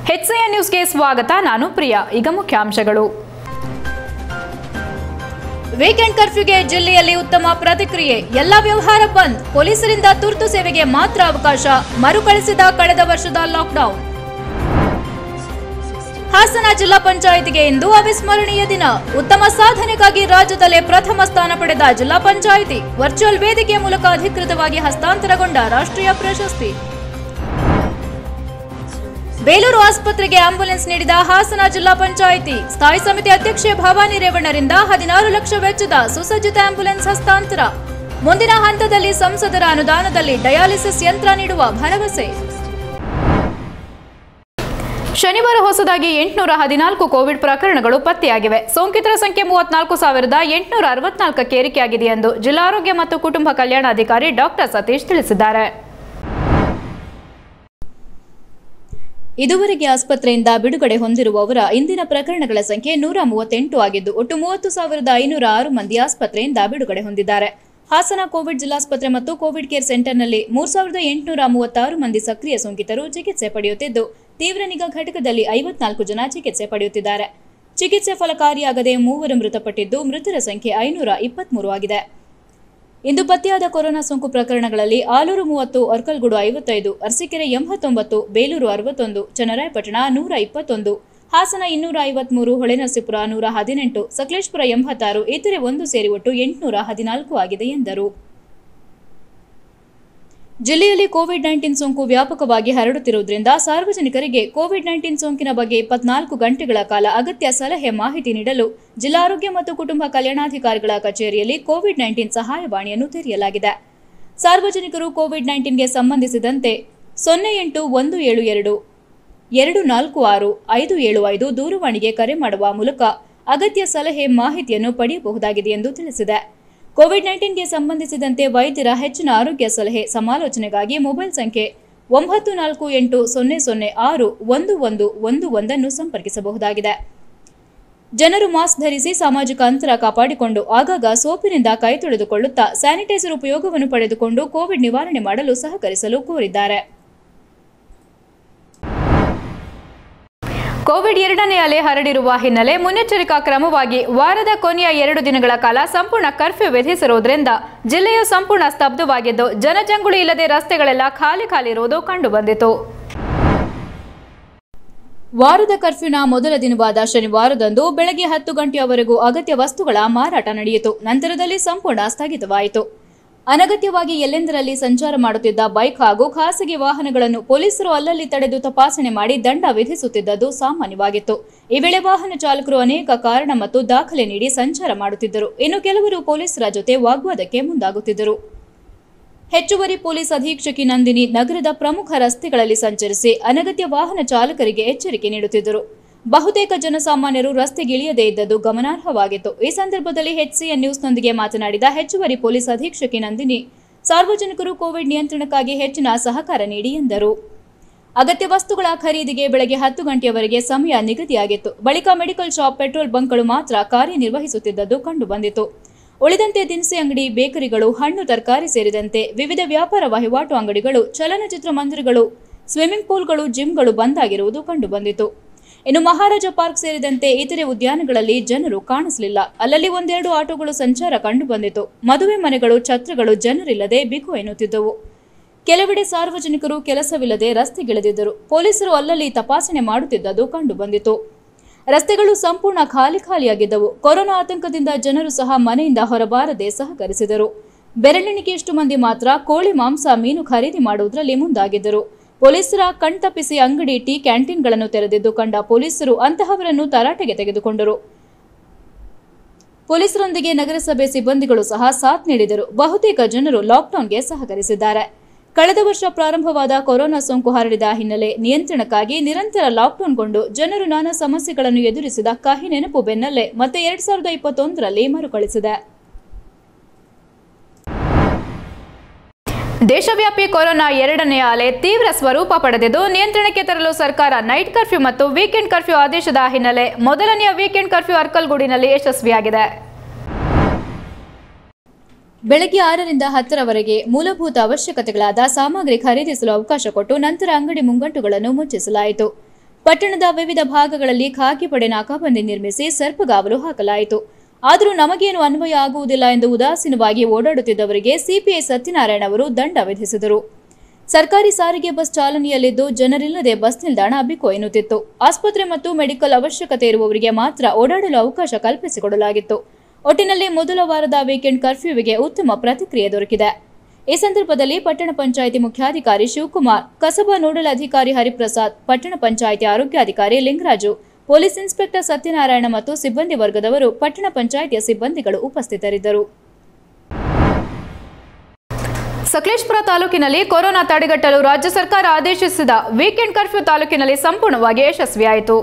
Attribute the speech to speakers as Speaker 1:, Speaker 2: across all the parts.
Speaker 1: HCN ನ್ಯೂಸ್ಗೆ ಸ್ವಾಗತ. ನಾನು ಪ್ರಿಯಾ. ಈಗ ಮುಖ್ಯಾಂಶಗಳು. ವೀಕೆಂಡ್ ಕರ್ಫ್ಯೂಗೆ ಜಿಲ್ಲೆಯಲ್ಲಿ ಉತ್ತಮ ಪ್ರತಿಕ್ರಿಯೆ. ಎಲ್ಲ ವ್ಯವಹಾರ ಬಂದ್. ಪೊಲೀಸರಿಂದ ತುರ್ತು ಸೇವೆಗೆ ಮಾತ್ರ ಅವಕಾಶ. ಮರುಕಳಿಸಿದ ಕಳೆದ ವರ್ಷದ ಲಾಕ್ಡೌನ್. ಹಾಸನ ಜಿಲ್ಲಾ ಪಂಚಾಯಿತಿಗೆ ಇಂದು ಅವಿಸ್ಮರಣೀಯ ದಿನ. ಉತ್ತಮ ಸಾಧನೆಗಾಗಿ ರಾಜ್ಯದಲ್ಲೇ ಪ್ರಥಮ ಸ್ಥಾನ ಪಡೆದ ಜಿಲ್ಲಾ ಪಂಚಾಯಿತಿ. ವರ್ಚುವಲ್ ವೇದಿಕೆಯ ಮೂಲಕ ಅಧಿಕೃತವಾಗಿ ಹಸ್ತಾಂತರಗೊಂಡ ರಾಷ್ಟ್ರೀಯ ಪ್ರಶಸ್ತಿ. ಬೇಲೂರು ಆಸ್ಪತ್ರೆಗೆ ಆಂಬ್ಯುಲೆನ್ಸ್ ನೀಡಿದ ಹಾಸನ ಜಿಲ್ಲಾ ಪಂಚಾಯಿತಿ. ಸ್ಥಾಯಿ ಸಮಿತಿ ಅಧ್ಯಕ್ಷೆ ಭವಾನಿ ರೇವಣ್ಣರಿಂದ 16 ಲಕ್ಷ ವೆಚ್ಚದ ಸುಸಜ್ಜಿತ ಆಂಬ್ಯುಲೆನ್ಸ್ ಹಸ್ತಾಂತರ. ಮುಂದಿನ ಹಂತದಲ್ಲಿ ಸಂಸದರ ಅನುದಾನದಲ್ಲಿ ಡಯಾಲಿಸಿಸ್ ಯಂತ್ರ ನೀಡುವ ಭರವಸೆ. ಶನಿವಾರ ಹೊಸದಾಗಿ 814 ಕೋವಿಡ್ ಪ್ರಕರಣಗಳು ಪತ್ತೆಯಾಗಿವೆ. ಸೋಂಕಿತರ ಸಂಖ್ಯೆ 34,864ಕ್ಕೆ ಏರಿಕೆಯಾಗಿದೆ ಎಂದು ಜಿಲ್ಲಾ ಆರೋಗ್ಯ ಮತ್ತು ಕುಟುಂಬ ಕಲ್ಯಾಣಾಧಿಕಾರಿ ಡಾಕ್ಟರ್ ಸತೀಶ್ ತಿಳಿಸಿದ್ದಾರೆ. ಇದುವರೆಗೆ ಆಸ್ಪತ್ರೆಯಿಂದ ಬಿಡುಗಡೆ ಹೊಂದಿರುವವರ ಇಂದಿನ ಪ್ರಕರಣಗಳ ಸಂಖ್ಯೆ 138 ಆಗಿದ್ದು ಒಟ್ಟು 30,506 ಮಂದಿ ಆಸ್ಪತ್ರೆಯಿಂದ ಬಿಡುಗಡೆ ಹೊಂದಿದ್ದಾರೆ. ಹಾಸನ ಕೋವಿಡ್ ಜಿಲ್ಲಾಸ್ಪತ್ರೆ ಮತ್ತು ಕೋವಿಡ್ ಕೇರ್ ಸೆಂಟರ್ನಲ್ಲಿ 3,836 ಮಂದಿ ಸಕ್ರಿಯ ಸೋಂಕಿತರು ಚಿಕಿತ್ಸೆ ಪಡೆಯುತ್ತಿದ್ದು, ತೀವ್ರ ನಿಗಾ ಘಟಕದಲ್ಲಿ 54 ಜನ ಚಿಕಿತ್ಸೆ ಪಡೆಯುತ್ತಿದ್ದಾರೆ. ಚಿಕಿತ್ಸೆ ಫಲಕಾರಿಯಾಗದೆ 3 ಮೃತಪಟ್ಟಿದ್ದು, ಮೃತರ ಸಂಖ್ಯೆ 523 ಆಗಿದೆ. ಇಂದು ಪತ್ತೆಯಾದ ಕೊರೋನಾ ಸೋಂಕು ಪ್ರಕರಣಗಳಲ್ಲಿ ಆಲೂರು 30, ಅರ್ಕಲ್ಗೂಡು 55, ಅರಸೀಕೆರೆ 89, ಬೇಲೂರು 61, ಚನ್ನರಾಯಪಟ್ಟಣ 121, ಹಾಸನ 253, ಹೊಳೆನರಸೀಪುರ 118, ಸಕಲೇಶಪುರ 86, ಇತರೆ 1 ಸೇರಿ ಒಟ್ಟು 814 ಆಗಿದೆ ಎಂದರು. ಜಿಲ್ಲೆಯಲ್ಲಿ ಕೋವಿಡ್-19 ಸೋಂಕು ವ್ಯಾಪಕವಾಗಿ ಹರಡುತ್ತಿರುವುದರಿಂದ ಸಾರ್ವಜನಿಕರಿಗೆ ಕೋವಿಡ್-19 ಸೋಂಕಿನ ಬಗ್ಗೆ 24 ಗಂಟೆಗಳ ಕಾಲ ಅಗತ್ಯ ಸಲಹೆ ಮಾಹಿತಿ ನೀಡಲು ಜಿಲ್ಲಾ ಆರೋಗ್ಯ ಮತ್ತು ಕುಟುಂಬ ಕಲ್ಯಾಣಾಧಿಕಾರಿಗಳ ಕಚೇರಿಯಲ್ಲಿ ಕೋವಿಡ್-19 ಸಹಾಯವಾಣಿಯನ್ನು ತೆರೆಯಲಾಗಿದೆ. ಸಾರ್ವಜನಿಕರು ಕೋವಿಡ್-19ಗೆ ಸಂಬಂಧಿಸಿದಂತೆ 08-172 246 575 ದೂರವಾಣಿಗೆ ಕರೆ ಮಾಡುವ ಮೂಲಕ ಅಗತ್ಯ ಸಲಹೆ ಮಾಹಿತಿಯನ್ನು ಪಡೆಯಬಹುದಾಗಿದೆ ಎಂದು ತಿಳಿಸಿದೆ. ಕೋವಿಡ್-19ಗೆ ಸಂಬಂಧಿಸಿದಂತೆ ವೈದ್ಯರ ಹೆಚ್ಚಿನ ಆರೋಗ್ಯ ಸಲಹೆ ಸಮಾಲೋಚನೆಗಾಗಿ ಮೊಬೈಲ್ ಸಂಖ್ಯೆ 9480061111 ಅನ್ನು ಸಂಪರ್ಕಿಸಬಹುದಾಗಿದೆ. ಜನರು ಮಾಸ್ಕ್ ಧರಿಸಿ ಸಾಮಾಜಿಕ ಅಂತರ ಕಾಪಾಡಿಕೊಂಡು ಆಗಾಗ ಸೋಪಿನಿಂದ ಕೈ ತೊಳೆದುಕೊಳ್ಳುತ್ತಾ ಸ್ಯಾನಿಟೈಸರ್ ಉಪಯೋಗವನ್ನು ಪಡೆದುಕೊಂಡು ಕೋವಿಡ್ ನಿವಾರಣೆ ಮಾಡಲು ಸಹಕರಿಸಲು ಕೋರಿದ್ದಾರೆ. ಕೋವಿಡ್ 2ನೇ ಅಲೆ ಹರಡಿರುವ ಹಿನ್ನೆಲೆ ಮುನ್ನೆಚ್ಚರಿಕಾ ಕ್ರಮವಾಗಿ ವಾರದ ಕೊನೆಯ 2 ದಿನಗಳ ಕಾಲ ಸಂಪೂರ್ಣ ಕರ್ಫ್ಯೂ ವಿಧಿಸಿರುವುದರಿಂದ ಜಿಲ್ಲೆಯು ಸಂಪೂರ್ಣ ಸ್ತಬ್ಧವಾಗಿದ್ದು, ಜನಜಂಗುಳಿ ಇಲ್ಲದೆ ರಸ್ತೆಗಳೆಲ್ಲ ಖಾಲಿ ಇರುವುದು ಕಂಡುಬಂದಿತು. ವಾರದ ಕರ್ಫ್ಯೂನ ಮೊದಲ ದಿನವಾದ ಶನಿವಾರದಂದು ಬೆಳಗ್ಗೆ 10 ಗಂಟೆಯವರೆಗೂ ಅಗತ್ಯ ವಸ್ತುಗಳ ಮಾರಾಟ ನಡೆಯಿತು. ನಂತರದಲ್ಲಿ ಸಂಪೂರ್ಣ ಸ್ಥಗಿತವಾಯಿತು. ಅನಗತ್ಯವಾಗಿ ಎಲ್ಲೆಂದರಲ್ಲಿ ಸಂಚಾರ ಮಾಡುತ್ತಿದ್ದ ಬೈಕ್ ಹಾಗೂ ಖಾಸಗಿ ವಾಹನಗಳನ್ನು ಪೊಲೀಸರು ಅಲ್ಲಲ್ಲಿ ತಡೆದು ತಪಾಸಣೆ ಮಾಡಿ ದಂಡ ವಿಧಿಸುತ್ತಿದ್ದುದು ಸಾಮಾನ್ಯವಾಗಿತ್ತು. ಈ ವೇಳೆ ವಾಹನ ಚಾಲಕರು ಅನೇಕ ಕಾರಣ ಮತ್ತು ದಾಖಲೆ ನೀಡಿ ಸಂಚಾರ ಮಾಡುತ್ತಿದ್ದರು. ಇನ್ನು ಕೆಲವರು ಪೊಲೀಸರ ಜೊತೆ ವಾಗ್ವಾದಕ್ಕೆ ಮುಂದಾಗುತ್ತಿದ್ದರು. ಹೆಚ್ಚುವರಿ ಪೊಲೀಸ್ ಅಧೀಕ್ಷಕಿ ನಂದಿನಿ ನಗರದ ಪ್ರಮುಖ ರಸ್ತೆಗಳಲ್ಲಿ ಸಂಚರಿಸಿ ಅನಗತ್ಯ ವಾಹನ ಚಾಲಕರಿಗೆ ಎಚ್ಚರಿಕೆ ನೀಡುತ್ತಿದ್ದರು. ಬಹುತೇಕ ಜನಸಾಮಾನ್ಯರು ರಸ್ತೆಗಿಳಿಯದೇ ಇದ್ದದ್ದು ಗಮನಾರ್ಹವಾಗಿತ್ತು. ಈ ಸಂದರ್ಭದಲ್ಲಿ HCN ನ್ಯೂಸ್ನೊಂದಿಗೆ ಮಾತನಾಡಿದ ಹೆಚ್ಚುವರಿ ಪೊಲೀಸ್ ಅಧೀಕ್ಷಕಿ ನಂದಿನಿ, ಸಾರ್ವಜನಿಕರು ಕೋವಿಡ್ ನಿಯಂತ್ರಣಕ್ಕಾಗಿ ಹೆಚ್ಚಿನ ಸಹಕಾರ ನೀಡಿ ಎಂದರು. ಅಗತ್ಯ ವಸ್ತುಗಳ ಖರೀದಿಗೆ ಬೆಳಗ್ಗೆ 10 ಗಂಟೆಯವರೆಗೆ ಸಮಯ ನಿಗದಿಯಾಗಿತ್ತು. ಬಳಿಕ ಮೆಡಿಕಲ್ ಶಾಪ್, ಪೆಟ್ರೋಲ್ ಬಂಕ್ಗಳು ಮಾತ್ರ ಕಾರ್ಯನಿರ್ವಹಿಸುತ್ತಿದ್ದುದು ಕಂಡುಬಂದಿತು. ಉಳಿದಂತೆ ದಿನಸಿ ಅಂಗಡಿ, ಬೇಕರಿಗಳು, ಹಣ್ಣು ತರಕಾರಿ ಸೇರಿದಂತೆ ವಿವಿಧ ವ್ಯಾಪಾರ ವಹಿವಾಟು ಅಂಗಡಿಗಳು, ಚಲನಚಿತ್ರ ಮಂದಿರಗಳು, ಸ್ವಿಮ್ಮಿಂಗ್ ಪೂಲ್ಗಳು, ಜಿಮ್ಗಳು ಬಂದ್ ಆಗಿರುವುದು ಕಂಡುಬಂದಿತು. ಇನ್ನು ಮಹಾರಾಜ ಪಾರ್ಕ್ ಸೇರಿದಂತೆ ಇತರೆ ಉದ್ಯಾನಗಳಲ್ಲಿ ಜನರು ಕಾಣಿಸಲಿಲ್ಲ. ಅಲ್ಲಲ್ಲಿ 1-2 ಆಟೋಗಳು ಸಂಚಾರ ಕಂಡುಬಂದಿತು. ಮದುವೆ ಮನೆಗಳು, ಛತ್ರಗಳು ಜನರಿಲ್ಲದೆ ಬಿಗು ಎನ್ನುತ್ತಿದ್ದವು. ಕೆಲವೆಡೆ ಸಾರ್ವಜನಿಕರು ಕೆಲಸವಿಲ್ಲದೆ ರಸ್ತೆಗಿಳಿದಿದ್ದರು. ಪೊಲೀಸರು ಅಲ್ಲಲ್ಲಿ ತಪಾಸಣೆ ಮಾಡುತ್ತಿದ್ದುದು ಕಂಡುಬಂದಿತು. ರಸ್ತೆಗಳು ಸಂಪೂರ್ಣ ಖಾಲಿಯಾಗಿದ್ದವು. ಕೊರೋನಾ ಆತಂಕದಿಂದ ಜನರು ಸಹ ಮನೆಯಿಂದ ಹೊರಬಾರದೆ ಸಹಕರಿಸಿದರು. ಬೆರಳೆಣಿಕೆಯಷ್ಟು ಮಂದಿ ಮಾತ್ರ ಕೋಳಿ ಮಾಂಸ, ಮೀನು ಖರೀದಿ ಮಾಡುವುದರಲ್ಲಿ ಮುಂದಾಗಿದ್ದರು. ಪೊಲೀಸರ ಕಣ್ತಪ್ಪಿಸಿ ಅಂಗಡಿ, ಟೀ ಕ್ಯಾಂಟೀನ್ಗಳನ್ನು ತೆರೆದಿದ್ದು ಕಂಡ ಪೊಲೀಸರು ಅಂತಹವರನ್ನು ತರಾಟೆಗೆ ತೆಗೆದುಕೊಂಡರು. ಪೊಲೀಸರೊಂದಿಗೆ ನಗರಸಭೆ ಸಿಬ್ಬಂದಿಗಳು ಸಹ ಸಾಥ್ ನೀಡಿದರು. ಬಹುತೇಕ ಜನರು ಲಾಕ್ಡೌನ್ಗೆ ಸಹಕರಿಸಿದ್ದಾರೆ. ಕಳೆದ ವರ್ಷ ಪ್ರಾರಂಭವಾದ ಕೊರೋನಾ ಸೋಂಕು ಹರಡಿದ ಹಿನ್ನೆಲೆ ನಿಯಂತ್ರಣಕ್ಕಾಗಿ ನಿರಂತರ ಲಾಕ್ಡೌನ್ಗೊಂಡು ಜನರು ನಾನಾ ಸಮಸ್ಯೆಗಳನ್ನು ಎದುರಿಸಿದ ಕಹಿ ನೆನಪು ಬೆನ್ನಲ್ಲೇ ಮತ್ತೆ 2021ರಲ್ಲಿ ಮರುಕಳಿಸಿದೆ. ದೇಶವ್ಯಾಪಿ ಕೊರೋನಾ 2ನೇ ಅಲೆ ತೀವ್ರ ಸ್ವರೂಪ ಪಡೆದಿದ್ದು, ನಿಯಂತ್ರಣಕ್ಕೆ ತರಲು ಸರ್ಕಾರ ನೈಟ್ ಕರ್ಫ್ಯೂ ಮತ್ತು ವೀಕೆಂಡ್ ಕರ್ಫ್ಯೂ ಆದೇಶದ ಹಿನ್ನೆಲೆ ಮೊದಲನೆಯ ವೀಕೆಂಡ್ ಕರ್ಫ್ಯೂ ಅರ್ಕಲ್ಗೂಡಿನಲ್ಲಿ ಯಶಸ್ವಿಯಾಗಿದೆ. ಬೆಳಗ್ಗೆ 6ರಿಂದ 10ರವರೆಗೆ ಮೂಲಭೂತ ಅವಶ್ಯಕತೆಗಳಾದ ಸಾಮಗ್ರಿ ಖರೀದಿಸಲು ಅವಕಾಶ ಕೊಟ್ಟು ನಂತರ ಅಂಗಡಿ ಮುಂಗಟ್ಟುಗಳನ್ನು ಮುಚ್ಚಿಸಲಾಯಿತು. ಪಟ್ಟಣದ ವಿವಿಧ ಭಾಗಗಳಲ್ಲಿ ಖಾಕಿ ಪಡೆ ನಾಕಾಬಂದಿ ನಿರ್ಮಿಸಿ ಸರ್ಪಗಾವಲು ಹಾಕಲಾಯಿತು. ಆದರೂ ನಮಗೇನು ಅನ್ವಯ ಆಗುವುದಿಲ್ಲ ಎಂದು ಉದಾಸೀನವಾಗಿ ಓಡಾಡುತ್ತಿದ್ದವರಿಗೆ ಸಿಪಿಐ ಸತ್ಯನಾರಾಯಣ ಅವರು ದಂಡ ವಿಧಿಸಿದರು. ಸರ್ಕಾರಿ ಸಾರಿಗೆ ಬಸ್ ಚಾಲನೆಯಲ್ಲಿದ್ದು ಜನರಿಲ್ಲದೆ ಬಸ್ ನಿಲ್ದಾಣ ಬಿಕೋ ಎನ್ನುತ್ತಿತ್ತು. ಆಸ್ಪತ್ರೆ ಮತ್ತು ಮೆಡಿಕಲ್ ಅವಶ್ಯಕತೆ ಇರುವವರಿಗೆ ಮಾತ್ರ ಓಡಾಡಲು ಅವಕಾಶ ಕಲ್ಪಿಸಿಕೊಡಲಾಗಿತ್ತು. ಒಟ್ಟಿನಲ್ಲಿ ಮೊದಲ ವಾರದ ವೀಕೆಂಡ್ ಕರ್ಫ್ಯೂವಿಗೆ ಉತ್ತಮ ಪ್ರತಿಕ್ರಿಯೆ ದೊರಕಿದೆ. ಈ ಸಂದರ್ಭದಲ್ಲಿ ಪಟ್ಟಣ ಪಂಚಾಯಿತಿ ಮುಖ್ಯಾಧಿಕಾರಿ ಶಿವಕುಮಾರ್, ಕಸಬಾ ನೋಡಲ್ ಅಧಿಕಾರಿ ಹರಿಪ್ರಸಾದ್, ಪಟ್ಟಣ ಪಂಚಾಯಿತಿ ಆರೋಗ್ಯಾಧಿಕಾರಿ ಲಿಂಗರಾಜು, ಪೊಲೀಸ್ ಇನ್ಸ್ಪೆಕ್ಟರ್ ಸತ್ಯನಾರಾಯಣ ಮತ್ತು ಸಿಬ್ಬಂದಿ ವರ್ಗದವರು, ಪಟ್ಟಣ ಪಂಚಾಯಿತಿಯ ಸಿಬ್ಬಂದಿಗಳು ಉಪಸ್ಥಿತರಿದ್ದರು. ಸಕಲೇಶಪುರ ತಾಲೂಕಿನಲ್ಲಿ ಕೊರೋನಾ ತಡೆಗಟ್ಟಲು ರಾಜ್ಯ ಸರ್ಕಾರ ಆದೇಶಿಸಿದ ವೀಕೆಂಡ್ ಕರ್ಫ್ಯೂ ತಾಲೂಕಿನಲ್ಲಿ ಸಂಪೂರ್ಣವಾಗಿ ಯಶಸ್ವಿಯಾಯಿತು.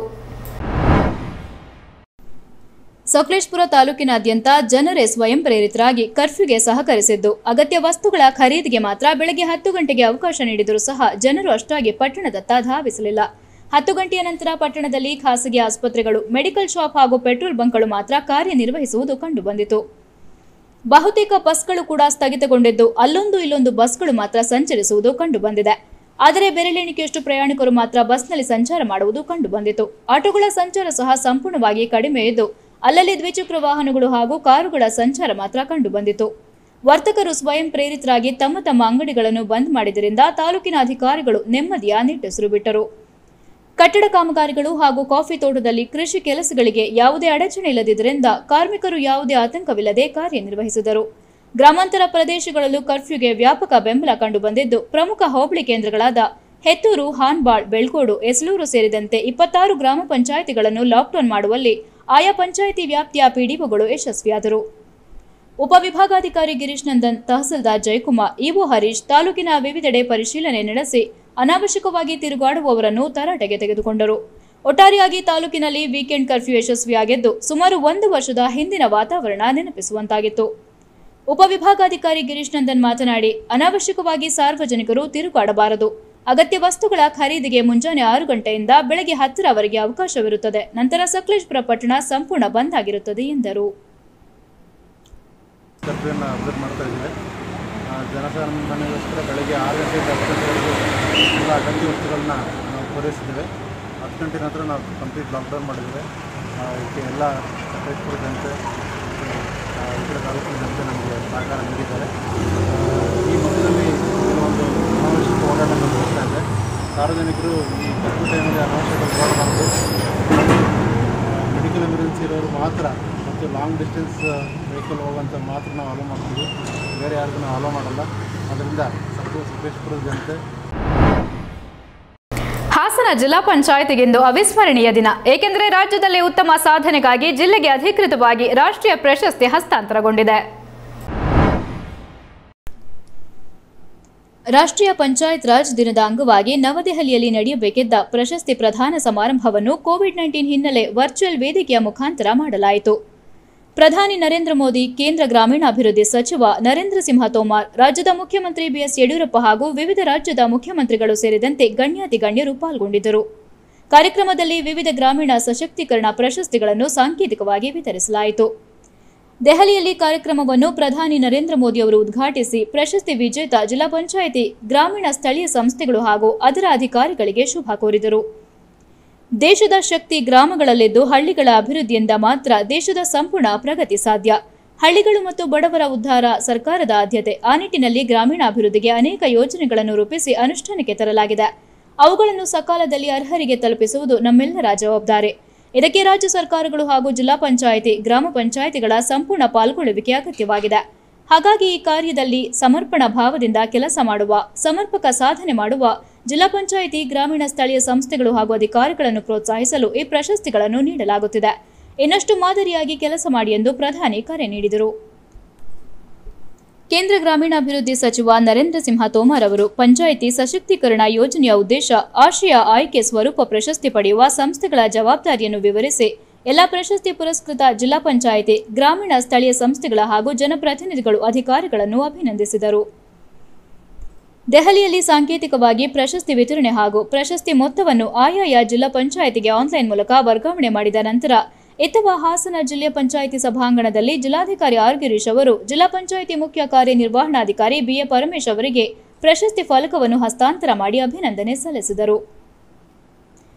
Speaker 1: ಸಕಲೇಶಪುರ ತಾಲೂಕಿನಾದ್ಯಂತ ಜನರೇ ಸ್ವಯಂ ಪ್ರೇರಿತರಾಗಿ ಕರ್ಫ್ಯೂಗೆ ಸಹಕರಿಸಿದ್ದು, ಅಗತ್ಯ ವಸ್ತುಗಳ ಖರೀದಿಗೆ ಮಾತ್ರ ಬೆಳಗ್ಗೆ 10 ಗಂಟೆಗೆ ಅವಕಾಶ ನೀಡಿದರೂ ಸಹ ಜನರು ಅಷ್ಟಾಗಿ ಪಟ್ಟಣದತ್ತ ಧಾವಿಸಲಿಲ್ಲ. 10 ಗಂಟೆಯ ನಂತರ ಪಟ್ಟಣದಲ್ಲಿ ಖಾಸಗಿ ಆಸ್ಪತ್ರೆಗಳು, ಮೆಡಿಕಲ್ ಶಾಪ್ ಹಾಗೂ ಪೆಟ್ರೋಲ್ ಬಂಕ್ಗಳು ಮಾತ್ರ ಕಾರ್ಯನಿರ್ವಹಿಸುವುದು ಕಂಡುಬಂದಿತು. ಬಹುತೇಕ ಬಸ್ಗಳು ಕೂಡ ಸ್ಥಗಿತಗೊಂಡಿದ್ದು, ಅಲ್ಲೊಂದು ಇಲ್ಲೊಂದು ಬಸ್ಗಳು ಮಾತ್ರ ಸಂಚರಿಸುವುದು ಕಂಡುಬಂದಿದೆ. ಆದರೆ ಬೆರಳೆಣಿಕೆಯಷ್ಟು ಪ್ರಯಾಣಿಕರು ಮಾತ್ರ ಬಸ್ನಲ್ಲಿ ಸಂಚಾರ ಮಾಡುವುದು ಕಂಡುಬಂದಿತು. ಆಟೋಗಳ ಸಂಚಾರ ಸಹ ಸಂಪೂರ್ಣವಾಗಿ ಕಡಿಮೆ ಇದ್ದು, ಅಲ್ಲಲ್ಲಿ ದ್ವಿಚಕ್ರ ವಾಹನಗಳು ಹಾಗೂ ಕಾರುಗಳ ಸಂಚಾರ ಮಾತ್ರ ಕಂಡುಬಂದಿತು. ವರ್ತಕರು ಸ್ವಯಂ ಪ್ರೇರಿತರಾಗಿ ತಮ್ಮ ತಮ್ಮ ಅಂಗಡಿಗಳನ್ನು ಬಂದ್ ಮಾಡಿದ್ದರಿಂದ ತಾಲೂಕಿನ ಅಧಿಕಾರಿಗಳು ನೆಮ್ಮದಿಯ ನಿಟ್ಟುಸಿರು ಬಿಟ್ಟರು. ಕಟ್ಟಡ ಕಾಮಗಾರಿಗಳು ಹಾಗೂ ಕಾಫಿ ತೋಟದಲ್ಲಿ ಕೃಷಿ ಕೆಲಸಗಳಿಗೆ ಯಾವುದೇ ಅಡಚಣೆ ಇಲ್ಲದಿದ್ದರಿಂದ ಕಾರ್ಮಿಕರು ಯಾವುದೇ ಆತಂಕವಿಲ್ಲದೆ ಕಾರ್ಯನಿರ್ವಹಿಸಿದರು. ಗ್ರಾಮಾಂತರ ಪ್ರದೇಶಗಳಲ್ಲೂ ಕರ್ಫ್ಯೂಗೆ ವ್ಯಾಪಕ ಬೆಂಬಲ ಕಂಡುಬಂದಿದ್ದು, ಪ್ರಮುಖ ಹೋಬಳಿ ಕೇಂದ್ರಗಳಾದ ಹೆತ್ತೂರು, ಹಾನ್ಬಾಳ್, ಬೆಳ್ಕೋಡು, ಎಸ್ಲೂರು ಸೇರಿದಂತೆ 26 ಗ್ರಾಮ ಪಂಚಾಯಿತಿಗಳನ್ನು ಲಾಕ್ಡೌನ್ ಮಾಡುವಲ್ಲಿ ಆಯಾ ಪಂಚಾಯಿತಿ ವ್ಯಾಪ್ತಿಯ ಪಿಡಿಒಗಳು ಯಶಸ್ವಿಯಾದರು. ಉಪವಿಭಾಗಾಧಿಕಾರಿ ಗಿರೀಶ್ ನಂದನ್, ತಹಸೀಲ್ದಾರ್ ಜಯಕುಮಾರ್, ಇಒ ಹರೀಶ್ ತಾಲೂಕಿನ ವಿವಿಧೆಡೆ ಪರಿಶೀಲನೆ ನಡೆಸಿ ಅನಾವಶ್ಯಕವಾಗಿ ತಿರುಗಾಡುವವರನ್ನು ತರಾಟೆಗೆ ತೆಗೆದುಕೊಂಡರು. ಒಟ್ಟಾರೆಯಾಗಿ ತಾಲೂಕಿನಲ್ಲಿ ವೀಕೆಂಡ್ ಕರ್ಫ್ಯೂ ಯಶಸ್ವಿಯಾಗಿದ್ದು, ಸುಮಾರು 1 ವರ್ಷದ ಹಿಂದಿನ ವಾತಾವರಣ ನೆನಪಿಸುವಂತಾಗಿತ್ತು. ಉಪವಿಭಾಗಾಧಿಕಾರಿ ಗಿರೀಶ್ ನಂದನ್ ಮಾತನಾಡಿ, ಅನಾವಶ್ಯಕವಾಗಿ ಸಾರ್ವಜನಿಕರು ತಿರುಗಾಡಬಾರದು. ಅಗತ್ಯ ವಸ್ತುಗಳ ಖರೀದಿಗೆ ಮುಂಜಾನೆ 6 ಗಂಟೆಯಿಂದ ಬೆಳಗ್ಗೆ 10ರವರೆಗೆ ಅವಕಾಶವಿರುತ್ತದೆ. ನಂತರ ಸಕಲೇಶಪುರ ಪಟ್ಟಣ ಸಂಪೂರ್ಣ ಬಂದ್ ಆಗಿರುತ್ತದೆ ಎಂದರು.
Speaker 2: ಜನಸಾಮಾನ್ಯರಿಗೋಸ್ಕರ ಬೆಳಗ್ಗೆ 6 ಗಂಟೆಯಿಂದ 10 ಗಂಟೆವರೆಗೂ ಎಲ್ಲ ಅಗತ್ಯ ವಸ್ತುಗಳನ್ನ ನಾವು ಪೂರೈಸಿದ್ದೇವೆ. 10 ಗಂಟೆ ನಂತರ ನಾವು ಕಂಪ್ಲೀಟ್ ಲಾಕ್ಡೌನ್ ಮಾಡಿದ್ದೇವೆ. ಇದಕ್ಕೆ ಎಲ್ಲ ಸಕಲೇಶಪುರ ಜನತೆ, ಇತರ ತಾಲೂಕಿನ ಜನತೆ ನಮಗೆ ಸಹಕಾರ ನೀಡಿದ್ದಾರೆ. ಈ ಮೊದಲಲ್ಲಿ ಒಂದು ಅನಾವಶ್ಯಕ ಓಡಾಟ ನಡೆಸ್ತಾ ಇದೆ. ಸಾರ್ವಜನಿಕರು ಈ ಕರ್ಫ್ಯೂ ಟೈಮಲ್ಲಿ ಅನಾವಶ್ಯಕ ಓಡಾಡಬಾರ್ದು. ಮೆಡಿಕಲ್ ಎಮರ್ಜೆನ್ಸಿ ಇರೋರು ಮಾತ್ರ ಮತ್ತು ಲಾಂಗ್ ಡಿಸ್ಟೆನ್ಸ್ ವೆಹಿಕಲ್ ಹೋಗುವಂಥ ಮಾತ್ರ ನಾವು ಅಲೋ ಮಾಡ್ತೀವಿ, ಬೇರೆ ಯಾರಿಗೂ ನಾವು ಅಲೋ ಮಾಡಲ್ಲ. ಅದರಿಂದ ಸಕಲೇಶಪುರದ ಜನತೆ.
Speaker 1: ಹಾಸನ ಜಿಲ್ಲಾ ಪಂಚಾಯತಿಗೆಂದು ಅವಿಸ್ಮರಣೀಯ ದಿನ. ಏಕೆಂದರೆ ರಾಜ್ಯದಲ್ಲಿ ಉತ್ತಮ ಸಾಧನೆಗಾಗಿ ಜಿಲ್ಲೆಗೆ ಅಧಿಕೃತವಾಗಿ ರಾಷ್ಟ್ರೀಯ ಪ್ರಶಸ್ತಿ ಹಸ್ತಾಂತರಗೊಂಡಿದೆ. ರಾಷ್ಟ್ರೀಯ ಪಂಚಾಯತ್ ರಾಜ್ ದಿನದ ಅಂಗವಾಗಿ ನವದೆಹಲಿಯಲ್ಲಿ ನಡೆಯಬೇಕಿದ್ದ ಪ್ರಶಸ್ತಿ ಪ್ರದಾನ ಸಮಾರಂಭವನ್ನು ಕೋವಿಡ್-19 ಹಿನ್ನೆಲೆ ವರ್ಚುವಲ್ ವೇದಿಕೆಯ ಮುಖಾಂತರ ಮಾಡಲಾಯಿತು. ಪ್ರಧಾನಿ ನರೇಂದ್ರ ಮೋದಿ, ಕೇಂದ್ರ ಗ್ರಾಮೀಣಾಭಿವೃದ್ಧಿ ಸಚಿವ ನರೇಂದ್ರ ಸಿಂಹ ತೋಮರ್, ರಾಜ್ಯದ ಮುಖ್ಯಮಂತ್ರಿ ಬಿಎಸ್ ಯಡಿಯೂರಪ್ಪ ಹಾಗೂ ವಿವಿಧ ರಾಜ್ಯದ ಮುಖ್ಯಮಂತ್ರಿಗಳು ಸೇರಿದಂತೆ ಗಣ್ಯಾತಿ ಗಣ್ಯರು ಪಾಲ್ಗೊಂಡಿದ್ದರು. ಕಾರ್ಯಕ್ರಮದಲ್ಲಿ ವಿವಿಧ ಗ್ರಾಮೀಣ ಸಶಕ್ತೀಕರಣ ಪ್ರಶಸ್ತಿಗಳನ್ನು ಸಾಂಕೇತಿಕವಾಗಿ ವಿತರಿಸಲಾಯಿತು. ದೆಹಲಿಯಲ್ಲಿ ಕಾರ್ಯಕ್ರಮವನ್ನು ಪ್ರಧಾನಿ ನರೇಂದ್ರ ಮೋದಿ ಅವರು ಉದ್ಘಾಟಿಸಿ ಪ್ರಶಸ್ತಿ ವಿಜೇತ ಜಿಲ್ಲಾ ಪಂಚಾಯಿತಿ, ಗ್ರಾಮೀಣ ಸ್ಥಳೀಯ ಸಂಸ್ಥೆಗಳು ಹಾಗೂ ಅದರ ಅಧಿಕಾರಿಗಳಿಗೆ ಶುಭ ಕೋರಿದರು. ದೇಶದ ಶಕ್ತಿ ಗ್ರಾಮಗಳಲ್ಲಿದ್ದು ಹಳ್ಳಿಗಳ ಅಭಿವೃದ್ಧಿಯಿಂದ ಮಾತ್ರ ದೇಶದ ಸಂಪೂರ್ಣ ಪ್ರಗತಿ ಸಾಧ್ಯ. ಹಳ್ಳಿಗಳು ಮತ್ತು ಬಡವರ ಉದ್ಧಾರ ಸರ್ಕಾರದ ಆದ್ಯತೆ. ಆ ನಿಟ್ಟಿನಲ್ಲಿ ಗ್ರಾಮೀಣಾಭಿವೃದ್ಧಿಗೆ ಅನೇಕ ಯೋಜನೆಗಳನ್ನು ರೂಪಿಸಿ ಅನುಷ್ಠಾನಕ್ಕೆ ತರಲಾಗಿದೆ. ಅವುಗಳನ್ನು ಸಕಾಲದಲ್ಲಿ ಅರ್ಹರಿಗೆ ತಲುಪಿಸುವುದು ನಮ್ಮೆಲ್ಲರ ಜವಾಬ್ದಾರಿ. ಇದಕ್ಕೆ ರಾಜ್ಯ ಸರ್ಕಾರಗಳು ಹಾಗೂ ಜಿಲ್ಲಾ ಪಂಚಾಯಿತಿ, ಗ್ರಾಮ ಪಂಚಾಯಿತಿಗಳ ಸಂಪೂರ್ಣ ಪಾಲ್ಗೊಳ್ಳುವಿಕೆ ಅಗತ್ಯವಾಗಿದೆ. ಹಾಗಾಗಿ ಈ ಕಾರ್ಯದಲ್ಲಿ ಸಮರ್ಪಣಾ ಭಾವದಿಂದ ಕೆಲಸ ಮಾಡುವ, ಸಮರ್ಪಕ ಸಾಧನೆ ಮಾಡುವ ಜಿಲ್ಲಾ ಪಂಚಾಯಿತಿ, ಗ್ರಾಮೀಣ ಸ್ಥಳೀಯ ಸಂಸ್ಥೆಗಳು ಹಾಗೂ ಅಧಿಕಾರಿಗಳನ್ನು ಪ್ರೋತ್ಸಾಹಿಸಲು ಈ ಪ್ರಶಸ್ತಿಗಳನ್ನು ನೀಡಲಾಗುತ್ತಿದೆ. ಇನ್ನಷ್ಟು ಮಾದರಿಯಾಗಿ ಕೆಲಸ ಮಾಡಿ ಎಂದು ಪ್ರಧಾನಿ ಕರೆ ನೀಡಿದರು. ಕೇಂದ್ರ ಗ್ರಾಮೀಣಾಭಿವೃದ್ಧಿ ಸಚಿವ ನರೇಂದ್ರ ಸಿಂಹ ತೋಮರ್ ಅವರು ಪಂಚಾಯಿತಿ ಸಶಕ್ತೀಕರಣ ಯೋಜನೆಯ ಉದ್ದೇಶ, ಆಶಯ, ಆಯ್ಕೆ, ಸ್ವರೂಪ, ಪ್ರಶಸ್ತಿ ಪಡೆಯುವ ಸಂಸ್ಥೆಗಳ ಜವಾಬ್ದಾರಿಯನ್ನು ವಿವರಿಸಿ ಎಲ್ಲ ಪ್ರಶಸ್ತಿ ಪುರಸ್ಕೃತ ಜಿಲ್ಲಾ ಪಂಚಾಯಿತಿ, ಗ್ರಾಮೀಣ ಸ್ಥಳೀಯ ಸಂಸ್ಥೆಗಳ ಹಾಗೂ ಜನಪ್ರತಿನಿಧಿಗಳು, ಅಧಿಕಾರಿಗಳನ್ನು ಅಭಿನಂದಿಸಿದರು. ದೆಹಲಿಯಲ್ಲಿ ಸಾಂಕೇತಿಕವಾಗಿ ಪ್ರಶಸ್ತಿ ವಿತರಣೆ ಹಾಗೂ ಪ್ರಶಸ್ತಿ ಮೊತ್ತವನ್ನು ಆಯಾಯ ಜಿಲ್ಲಾ ಪಂಚಾಯಿತಿಗೆ ಆನ್ಲೈನ್ ಮೂಲಕ ವರ್ಗಾವಣೆ ಮಾಡಿದ ನಂತರ ಇತ್ತವ ಹಾಸನ ಜಿಲ್ಲೆಯ ಪಂಚಾಯಿತಿ ಸಭಾಂಗಣದಲ್ಲಿ ಜಿಲ್ಲಾಧಿಕಾರಿ ಆರ್ ಗಿರೀಶ್ ಅವರು ಜಿಲ್ಲಾ ಪಂಚಾಯಿತಿ ಮುಖ್ಯ ಕಾರ್ಯನಿರ್ವಹಣಾಧಿಕಾರಿ ಬಿಎ ಪರಮೇಶ್ ಅವರಿಗೆ ಪ್ರಶಸ್ತಿ ಫಲಕವನ್ನು ಹಸ್ತಾಂತರ ಮಾಡಿ ಅಭಿನಂದನೆ ಸಲ್ಲಿಸಿದರು.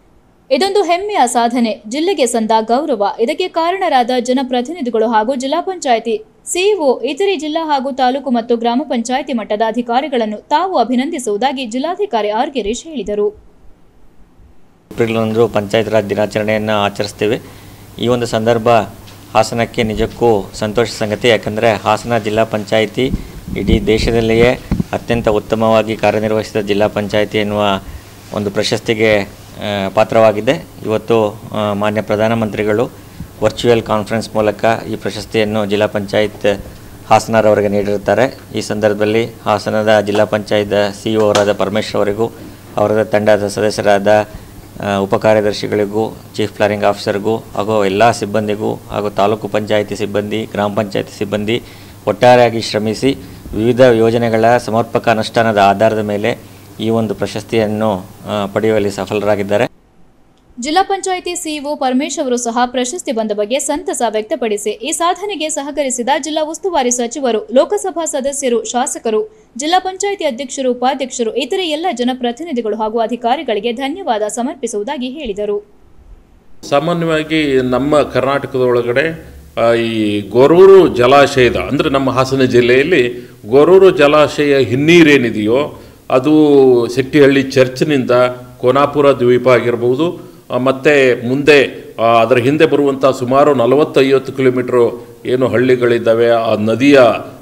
Speaker 1: ಇದೊಂದು ಹೆಮ್ಮೆಯ ಸಾಧನೆ, ಜಿಲ್ಲೆಗೆ ಸಂದ ಗೌರವ. ಇದಕ್ಕೆ ಕಾರಣರಾದ ಜನಪ್ರತಿನಿಧಿಗಳು ಹಾಗೂ ಜಿಲ್ಲಾ ಪಂಚಾಯಿತಿ ಸಿಇಒ, ಇತರೆ ಜಿಲ್ಲಾ ಹಾಗೂ ತಾಲೂಕು ಮತ್ತು ಗ್ರಾಮ ಪಂಚಾಯಿತಿ ಮಟ್ಟದ ಅಧಿಕಾರಿಗಳನ್ನು ತಾವು ಅಭಿನಂದಿಸುವುದಾಗಿ ಜಿಲ್ಲಾಧಿಕಾರಿ ಆರ್ ಗಿರೀಶ್ ಹೇಳಿದರು.
Speaker 3: ಏಪ್ರಿಲ್ 1 ಪಂಚಾಯತ್ ರಾಜ್ ದಿನಾಚರಣೆಯನ್ನು ಆಚರಿಸ್ತೀವಿ. ಈ ಒಂದು ಸಂದರ್ಭ ಹಾಸನಕ್ಕೆ ನಿಜಕ್ಕೂ ಸಂತೋಷ ಸಂಗತಿ. ಯಾಕಂದರೆ ಹಾಸನ ಜಿಲ್ಲಾ ಪಂಚಾಯಿತಿ ಇಡೀ ದೇಶದಲ್ಲಿಯೇ ಅತ್ಯಂತ ಉತ್ತಮವಾಗಿ ಕಾರ್ಯನಿರ್ವಹಿಸಿದ ಜಿಲ್ಲಾ ಪಂಚಾಯಿತಿ ಎನ್ನುವ ಒಂದು ಪ್ರಶಸ್ತಿಗೆ ಪಾತ್ರವಾಗಿದೆ. ಇವತ್ತು ಮಾನ್ಯ ಪ್ರಧಾನಮಂತ್ರಿಗಳು ವರ್ಚುವಲ್ ಕಾನ್ಫರೆನ್ಸ್ ಮೂಲಕ ಈ ಪ್ರಶಸ್ತಿಯನ್ನು ಜಿಲ್ಲಾ ಪಂಚಾಯತ್ ಹಾಸನರವರಿಗೆ ನೀಡಿರುತ್ತಾರೆ. ಈ ಸಂದರ್ಭದಲ್ಲಿ ಹಾಸನದ ಜಿಲ್ಲಾ ಪಂಚಾಯತ್ ಸಿಇಒ ಅವರಾದ ಪರಮೇಶ್ವರ್ ಅವರಿಗೂ, ಅವರ ತಂಡದ ಸದಸ್ಯರಾದ ಉಪಕಾರ್ಯದರ್ಶಿಗಳಿಗೂ, ಚೀಫ್ ಪ್ಲಾನಿಂಗ್ ಆಫೀಸರ್ಗೂ ಹಾಗೂ ಎಲ್ಲ ಸಿಬ್ಬಂದಿಗೂ ಹಾಗೂ ತಾಲೂಕು ಪಂಚಾಯಿತಿ ಸಿಬ್ಬಂದಿ, ಗ್ರಾಮ ಪಂಚಾಯಿತಿ ಸಿಬ್ಬಂದಿ ಒಟ್ಟಾರೆಯಾಗಿ ಶ್ರಮಿಸಿ ವಿವಿಧ ಯೋಜನೆಗಳ ಸಮರ್ಪಕ ಅನುಷ್ಠಾನದ ಆಧಾರದ ಮೇಲೆ ಈ ಒಂದು ಪ್ರಶಸ್ತಿಯನ್ನು ಪಡೆಯುವಲ್ಲಿ ಸಫಲರಾಗಿದ್ದಾರೆ.
Speaker 1: ಜಿಲ್ಲಾ ಪಂಚಾಯಿತಿ ಸಿಇಒ ಪರಮೇಶ್ ಅವರು ಸಹ ಪ್ರಶಸ್ತಿ ಬಂದ ಬಗ್ಗೆ ಸಂತಸ ವ್ಯಕ್ತಪಡಿಸಿ ಈ ಸಾಧನೆಗೆ ಸಹಕರಿಸಿದ ಜಿಲ್ಲಾ ಉಸ್ತುವಾರಿ ಸಚಿವರು, ಲೋಕಸಭಾ ಸದಸ್ಯರು, ಶಾಸಕರು, ಜಿಲ್ಲಾ ಪಂಚಾಯಿತಿ ಅಧ್ಯಕ್ಷರು, ಉಪಾಧ್ಯಕ್ಷರು, ಇತರೆ ಎಲ್ಲ ಜನಪ್ರತಿನಿಧಿಗಳು ಹಾಗೂ ಅಧಿಕಾರಿಗಳಿಗೆ ಧನ್ಯವಾದ ಸಮರ್ಪಿಸುವುದಾಗಿ ಹೇಳಿದರು.
Speaker 4: ಸಾಮಾನ್ಯವಾಗಿ ನಮ್ಮ ಕರ್ನಾಟಕದೊಳಗಡೆ ಈ ಗೊರೂರು ಜಲಾಶಯದ ಅಂದರೆ ನಮ್ಮ ಹಾಸನ ಜಿಲ್ಲೆಯಲ್ಲಿ ಗೊರೂರು ಜಲಾಶಯ ಹಿನ್ನೀರೇನಿದೆಯೋ ಅದು ಶೆಟ್ಟಿಹಳ್ಳಿ ಚರ್ಚ್ನಿಂದ ಕೋನಾಪುರ ದ್ವೀಪ ಆಗಿರ್ಬೋದು, ಮತ್ತು ಮುಂದೆ ಅದರ ಹಿಂದೆ ಬರುವಂಥ ಸುಮಾರು 40-50 ಕಿಲೋಮೀಟ್ರು ಏನು ಹಳ್ಳಿಗಳಿದ್ದಾವೆ, ಆ ನದಿಯ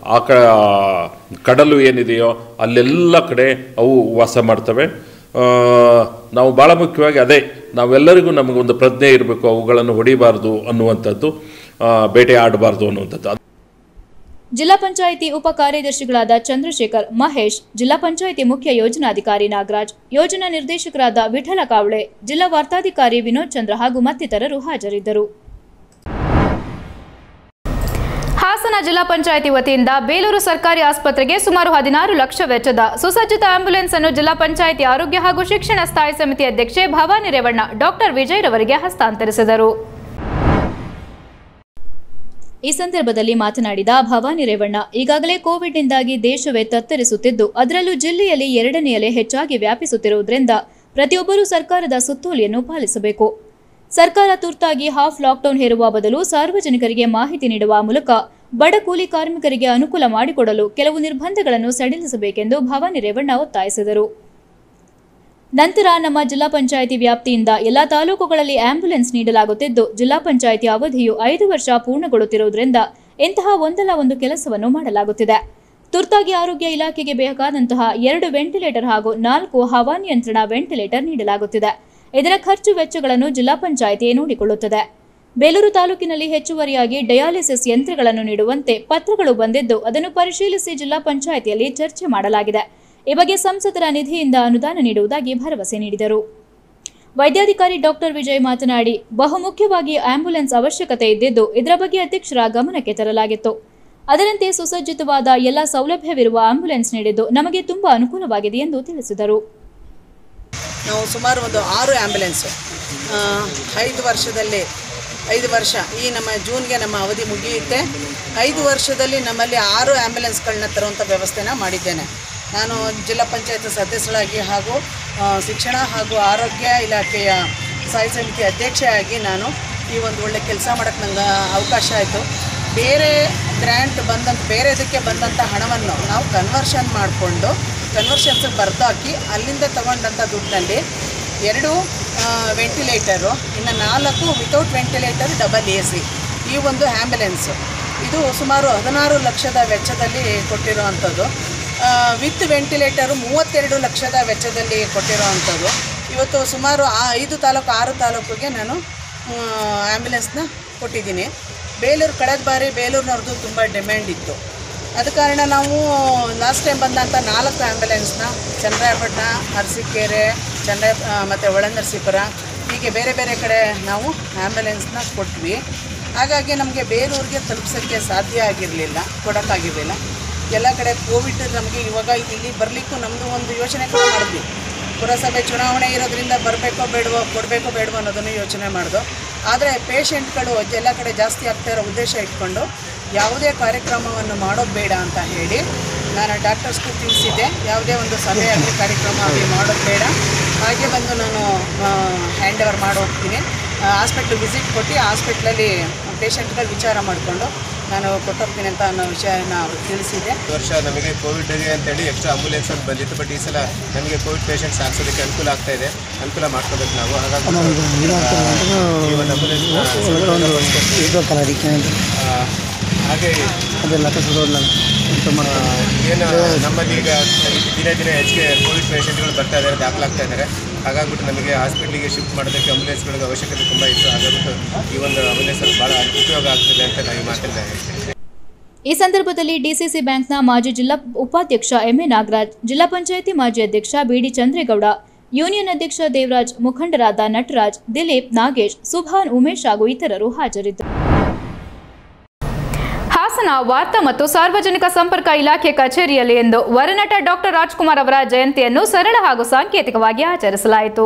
Speaker 4: ಕಡಲು ಏನಿದೆಯೋ ಅಲ್ಲೆಲ್ಲ ಕಡೆ ಅವು ವಾಸ ಮಾಡ್ತವೆ. ನಾವು ಭಾಳ ಮುಖ್ಯವಾಗಿ ಅದೇ ನಾವೆಲ್ಲರಿಗೂ ನಮಗೊಂದು ಪ್ರಜ್ಞೆ ಇರಬೇಕು, ಅವುಗಳನ್ನು ಹೊಡಿಬಾರ್ದು ಅನ್ನುವಂಥದ್ದು, ಬೇಟೆ ಆಡಬಾರ್ದು ಅನ್ನುವಂಥದ್ದು.
Speaker 1: ಜಿಲ್ಲಾ ಪಂಚಾಯಿತಿ ಉಪ ಕಾರ್ಯದರ್ಶಿಗಳಾದ ಚಂದ್ರಶೇಖರ್, ಮಹೇಶ್, ಜಿಲ್ಲಾ ಪಂಚಾಯಿತಿ ಮುಖ್ಯ ಯೋಜನಾಧಿಕಾರಿ ನಾಗರಾಜ್, ಯೋಜನಾ ನಿರ್ದೇಶಕರಾದ ವಿಠಲ ಕಾವಳೆ, ಜಿಲ್ಲಾ ವಾರ್ತಾಧಿಕಾರಿ ವಿನೋದ್ ಚಂದ್ರ ಹಾಗೂ ಮತ್ತಿತರರು ಹಾಜರಿದ್ದರು. ಹಾಸನ ಜಿಲ್ಲಾ ಪಂಚಾಯಿತಿ ವತಿಯಿಂದ ಬೇಲೂರು ಸರ್ಕಾರಿ ಆಸ್ಪತ್ರೆಗೆ ಸುಮಾರು 16 ಲಕ್ಷ ವೆಚ್ಚದ ಸುಸಜ್ಜಿತ ಆಂಬ್ಯುಲೆನ್ಸ್ ಅನ್ನು ಜಿಲ್ಲಾ ಪಂಚಾಯಿತಿ ಆರೋಗ್ಯ ಹಾಗೂ ಶಿಕ್ಷಣ ಸ್ಥಾಯಿ ಸಮಿತಿ ಅಧ್ಯಕ್ಷೆ ಭವಾನಿ ರೇವಣ್ಣ ಡಾಕ್ಟರ್ ವಿಜಯ್ ರವರಿಗೆ ಹಸ್ತಾಂತರಿಸಿದರು. ಈ ಸಂದರ್ಭದಲ್ಲಿ ಮಾತನಾಡಿದ ಭವಾನಿ ರೇವಣ್ಣ, ಈಗಾಗಲೇ ಕೋವಿಡ್ನಿಂದಾಗಿ ದೇಶವೇ ತತ್ತರಿಸುತ್ತಿದ್ದು, ಅದರಲ್ಲೂ ಜಿಲ್ಲೆಯಲ್ಲಿ 2ನೇ ಅಲೆ ಹೆಚ್ಚಾಗಿ ವ್ಯಾಪಿಸುತ್ತಿರುವುದರಿಂದ ಪ್ರತಿಯೊಬ್ಬರೂ ಸರ್ಕಾರದ ಸುತ್ತೋಲೆಯನ್ನು ಪಾಲಿಸಬೇಕು. ಸರ್ಕಾರ ತುರ್ತಾಗಿ ಹಾಫ್ ಲಾಕ್ಡೌನ್ ಹೇರುವ ಬದಲು ಸಾರ್ವಜನಿಕರಿಗೆ ಮಾಹಿತಿ ನೀಡುವ ಮೂಲಕ ಬಡ ಕೂಲಿ ಕಾರ್ಮಿಕರಿಗೆ ಅನುಕೂಲ ಮಾಡಿಕೊಡಲು ಕೆಲವು ನಿರ್ಬಂಧಗಳನ್ನು ಸಡಿಲಿಸಬೇಕೆಂದು ಭವಾನಿ ರೇವಣ್ಣ ಒತ್ತಾಯಿಸಿದರು. ನಂತರ ನಮ್ಮ ಜಿಲ್ಲಾ ಪಂಚಾಯಿತಿ ವ್ಯಾಪ್ತಿಯಿಂದ ಎಲ್ಲಾ ತಾಲೂಕುಗಳಲ್ಲಿ ಆಂಬ್ಯುಲೆನ್ಸ್ ನೀಡಲಾಗುತ್ತಿದ್ದು, ಜಿಲ್ಲಾ ಪಂಚಾಯಿತಿ ಅವಧಿಯು 5 ವರ್ಷ ಪೂರ್ಣಗೊಳ್ಳುತ್ತಿರುವುದರಿಂದ ಇಂತಹ ಒಂದಲ್ಲ ಒಂದು ಕೆಲಸವನ್ನು ಮಾಡಲಾಗುತ್ತಿದೆ. ತುರ್ತಾಗಿ ಆರೋಗ್ಯ ಇಲಾಖೆಗೆ ಬೇಕಾದಂತಹ 2 ವೆಂಟಿಲೇಟರ್ ಹಾಗೂ 4 ಹವಾನಿಯಂತ್ರಣ ವೆಂಟಿಲೇಟರ್ ನೀಡಲಾಗುತ್ತಿದೆ. ಇದರ ಖರ್ಚು ವೆಚ್ಚಗಳನ್ನು ಜಿಲ್ಲಾ ಪಂಚಾಯಿತಿ ನೋಡಿಕೊಳ್ಳುತ್ತದೆ. ಬೇಲೂರು ತಾಲೂಕಿನಲ್ಲಿ ಹೆಚ್ಚುವರಿಯಾಗಿ ಡಯಾಲಿಸಿಸ್ ಯಂತ್ರಗಳನ್ನು ನೀಡುವಂತೆ ಪತ್ರಗಳು ಬಂದಿದ್ದು, ಅದನ್ನು ಪರಿಶೀಲಿಸಿ ಜಿಲ್ಲಾ ಪಂಚಾಯಿತಿಯಲ್ಲಿ ಚರ್ಚೆ ಮಾಡಲಾಗಿದೆ. ಈ ಬಗ್ಗೆ ಸಂಸದರ ನಿಧಿಯಿಂದ ಅನುದಾನ ನೀಡುವುದಾಗಿ ಭರವಸೆ ನೀಡಿದರು. ವೈದ್ಯಾಧಿಕಾರಿ ಡಾಕ್ಟರ್ ವಿಜಯ್ ಮಾತನಾಡಿ, ಬಹುಮುಖ್ಯವಾಗಿ ಆಂಬ್ಯುಲೆನ್ಸ್ ಅವಶ್ಯಕತೆ ಇದ್ದಿದ್ದು, ಇದರ ಬಗ್ಗೆ ಅಧ್ಯಕ್ಷರ ಗಮನಕ್ಕೆ ತರಲಾಗಿತ್ತು. ಅದರಂತೆ ಸುಸಜ್ಜಿತವಾದ ಎಲ್ಲ ಸೌಲಭ್ಯವಿರುವ ಆಂಬ್ಯುಲೆನ್ಸ್ ನೀಡಿದ್ದು ನಮಗೆ ತುಂಬಾ ಅನುಕೂಲವಾಗಿದೆ ಎಂದು ತಿಳಿಸಿದರು.
Speaker 5: ನಾವು ಸುಮಾರು ಒಂದು 6 ಆ್ಯಂಬುಲೆನ್ಸು 5 ವರ್ಷದಲ್ಲಿ 5 ವರ್ಷ ಈ ನಮ್ಮ ಜೂನ್ಗೆ ನಮ್ಮ ಅವಧಿ ಮುಗಿಯುತ್ತೆ. 5 ವರ್ಷದಲ್ಲಿ ನಮ್ಮಲ್ಲಿ 6 ಆ್ಯಂಬುಲೆನ್ಸ್ಗಳನ್ನ ತರುವಂಥ ವ್ಯವಸ್ಥೆನ ಮಾಡಿದ್ದೇನೆ. ನಾನು ಜಿಲ್ಲಾ ಪಂಚಾಯತ್ ಸದಸ್ಯರಾಗಿ ಹಾಗೂ ಶಿಕ್ಷಣ ಹಾಗೂ ಆರೋಗ್ಯ ಇಲಾಖೆಯ ಸ್ಥಾಯಿ ಸಮಿತಿ ಅಧ್ಯಕ್ಷೆಯಾಗಿ ನಾನು ಈ ಒಂದು ಒಳ್ಳೆ ಕೆಲಸ ಮಾಡೋಕ್ಕೆ ನಂಗೆ ಅವಕಾಶ ಆಯಿತು. ಬೇರೆ ಗ್ರ್ಯಾಂಟ್ ಬೇರೆ ಇದಕ್ಕೆ ಬಂದಂಥ ಹಣವನ್ನು ನಾವು ಕನ್ವರ್ಷನ್ ಮಾಡಿಕೊಂಡು ಕನ್ವರ್ಷನ್ಸಿಗೆ ಬರೆದಾಕಿ ಅಲ್ಲಿಂದ ತಗೊಂಡಂಥ ದುಡ್ಡಿನಲ್ಲಿ 2 ವೆಂಟಿಲೇಟರು, ಇನ್ನು 4 ವಿತೌಟ್ ವೆಂಟಿಲೇಟರ್ ಡಬಲ್ AC ಈ ಒಂದು ಆ್ಯಂಬುಲೆನ್ಸು. ಇದು ಸುಮಾರು 16 ಲಕ್ಷದ ವೆಚ್ಚದಲ್ಲಿ ಕೊಟ್ಟಿರುವಂಥದ್ದು. ವಿತ್ ವೆಂಟಿಲೇಟರು 32 ಲಕ್ಷದ ವೆಚ್ಚದಲ್ಲಿ ಕೊಟ್ಟಿರುವಂಥದ್ದು. ಇವತ್ತು ಸುಮಾರು 5 ತಾಲೂಕು 6 ತಾಲೂಕಿಗೆ ನಾನು ಆ್ಯಂಬುಲೆನ್ಸ್ನ ಕೊಟ್ಟಿದ್ದೀನಿ. ಬೇಲೂರು ಕಳೆದ ಬಾರಿ ಬೇಲೂರಿನವ್ರದ್ದು ತುಂಬ ಡಿಮ್ಯಾಂಡ್ ಇತ್ತು. ಅದ ಕಾರಣ ನಾವು ಲಾಸ್ಟ್ ಟೈಮ್ ಬಂದಂಥ 4 ಆ್ಯಂಬುಲೆನ್ಸ್ನ ಚನ್ನರಾಯಪಟ್ಟಣ, ಅರಸೀಕೆರೆ, ಮತ್ತು ಒಳನರಸೀಪುರ ಹೀಗೆ ಬೇರೆ ಬೇರೆ ಕಡೆ ನಾವು ಆ್ಯಂಬುಲೆನ್ಸ್ನ ಕೊಟ್ವಿ. ಹಾಗಾಗಿ ನಮಗೆ ಬೇಲೂರಿಗೆ ತಲುಪಿಸೋಕ್ಕೆ ಸಾಧ್ಯ ಆಗಿರಲಿಲ್ಲ, ಕೊಡೋಕ್ಕಾಗಿರಲಿಲ್ಲ. ಎಲ್ಲ ಕಡೆ ಕೋವಿಡ್ ನಮಗೆ ಇವಾಗ ಇಲ್ಲಿ ಬರಲಿಕ್ಕೂ ನಮ್ಮದು ಒಂದು ಯೋಚನೆ ಕೂಡ ಮಾಡಿದ್ವಿ. ಪುರಸಭೆ ಚುನಾವಣೆ ಇರೋದ್ರಿಂದ ಬರಬೇಕೋ ಬೇಡವೋ, ಕೊಡಬೇಕೋ ಬೇಡವೋ ಅನ್ನೋದನ್ನು ಯೋಚನೆ ಮಾಡಿದೋ. ಆದರೆ ಪೇಷೆಂಟ್ಗಳು ಎಲ್ಲ ಕಡೆ ಜಾಸ್ತಿ ಆಗ್ತಾ ಇರೋ ಉದ್ದೇಶ ಇಟ್ಕೊಂಡು ಯಾವುದೇ ಕಾರ್ಯಕ್ರಮವನ್ನು ಮಾಡೋದು ಬೇಡ ಅಂತ ಹೇಳಿ ನಾನು ಡಾಕ್ಟರ್ಸ್ಗೂ ತಿಳಿಸಿದ್ದೆ. ಯಾವುದೇ ಒಂದು ಸಭೆ ಆಗಲಿ ಕಾರ್ಯಕ್ರಮ ಆಗಲಿ ಮಾಡೋದು ಬೇಡ. ಹಾಗೆ ಬಂದು ನಾನು ಹ್ಯಾಂಡ್ ಓವರ್ ಮಾಡಿ ಹೋಗ್ತೀನಿ. ಹಾಸ್ಪಿಟ್ಲ್ ವಿಸಿಟ್ ಕೊಟ್ಟು ಹಾಸ್ಪಿಟ್ಲಲ್ಲಿ ಪೇಷಂಟ್ಗಳು ವಿಚಾರ ಮಾಡಿಕೊಂಡು ನಾನು ಕೊಟ್ಟೋಗ್ತೀನಿ ಅಂತ ಅನ್ನೋ ವಿಷಯನ ಅವ್ರಿಗೆ ತಿಳಿಸಿದೆ.
Speaker 6: ಈ ವರ್ಷ ನಮಗೆ ಕೋವಿಡ್ಗೆ ಅಂತೇಳಿ ಎಕ್ಸ್ಟ್ರಾ ಆಂಬುಲೆನ್ಸ್ ಅಂತ ಬಂದಿತ್ತು. ಬಟ್ ಈ ಸಲ ನಮಗೆ ಕೋವಿಡ್ ಪೇಷಂಟ್ಸ್ ಹಾಕ್ಸೋದಕ್ಕೆ ಅನುಕೂಲ ಆಗ್ತಾ ಇದೆ. ಅನುಕೂಲ ಮಾಡ್ಕೋಬೇಕು ನಾವು. ಹಾಗಾಗಿ ಈ ಒಂದು ಆಂಬುಲೆನ್ಸ್ ಹಾಗೆ ಏನು ನಮ್ಮಲ್ಲಿ ಈಗ ದಿನೇ ದಿನೇ ಹೆಚ್ಚಿಗೆ ಕೋವಿಡ್ ಪೇಷಂಟ್ಗಳು ಬರ್ತಾ ಇದ್ದಾರೆ, ದಾಖಲಾಗ್ತಾ ಇದ್ದಾರೆ. ಹಾಗಾಗ್ಬಿಟ್ಟು ನಮಗೆ ಹಾಸ್ಪಿಟ್ಲಿಗೆ ಶಿಫ್ಟ್ ಮಾಡೋದಕ್ಕೆ ಆಂಬುಲೆನ್ಸ್ಗಳಿಗೆ ಅವಶ್ಯಕತೆ ತುಂಬ ಇತ್ತು. ಹಾಗಾಗ್ಬಿಟ್ಟು ಈ ಒಂದು ಆಂಬುಲೆನ್ಸ್ ಭಾಳ ಉಪಯೋಗ ಆಗ್ತದೆ ಅಂತ ನಾವು ಮಾತಾಡ್ತಾ.
Speaker 1: ಈ ಸಂದರ್ಭದಲ್ಲಿ ಡಿಸಿಸಿ ಬ್ಯಾಂಕ್ನ ಮಾಜಿ ಜಿಲ್ಲಾ ಉಪಾಧ್ಯಕ್ಷ ಎಂಎ ನಾಗರಾಜ್, ಜಿಲ್ಲಾ ಪಂಚಾಯಿತಿ ಮಾಜಿ ಅಧ್ಯಕ್ಷ ಬಿಡಿ ಚಂದ್ರೇಗೌಡ, ಯೂನಿಯನ್ ಅಧ್ಯಕ್ಷ ದೇವರಾಜ್, ಮುಖಂಡರಾದ ನಟರಾಜ್, ದಿಲೀಪ್, ನಾಗೇಶ್, ಸುಭಾನ್, ಉಮೇಶ್ ಹಾಗೂ ಇತರರು ಹಾಜರಿದ್ದರು. ಹಾಸನ ವಾರ್ತಾ ಮತ್ತು ಸಾರ್ವಜನಿಕ ಸಂಪರ್ಕ ಇಲಾಖೆ ಕಚೇರಿಯಲ್ಲಿ ಇಂದು ವರನಟ ಡಾಕ್ಟರ್ ರಾಜ್ಕುಮಾರ್ ಅವರ ಜಯಂತಿಯನ್ನು ಸರಳ ಹಾಗೂ ಸಾಂಕೇತಿಕವಾಗಿ ಆಚರಿಸಲಾಯಿತು.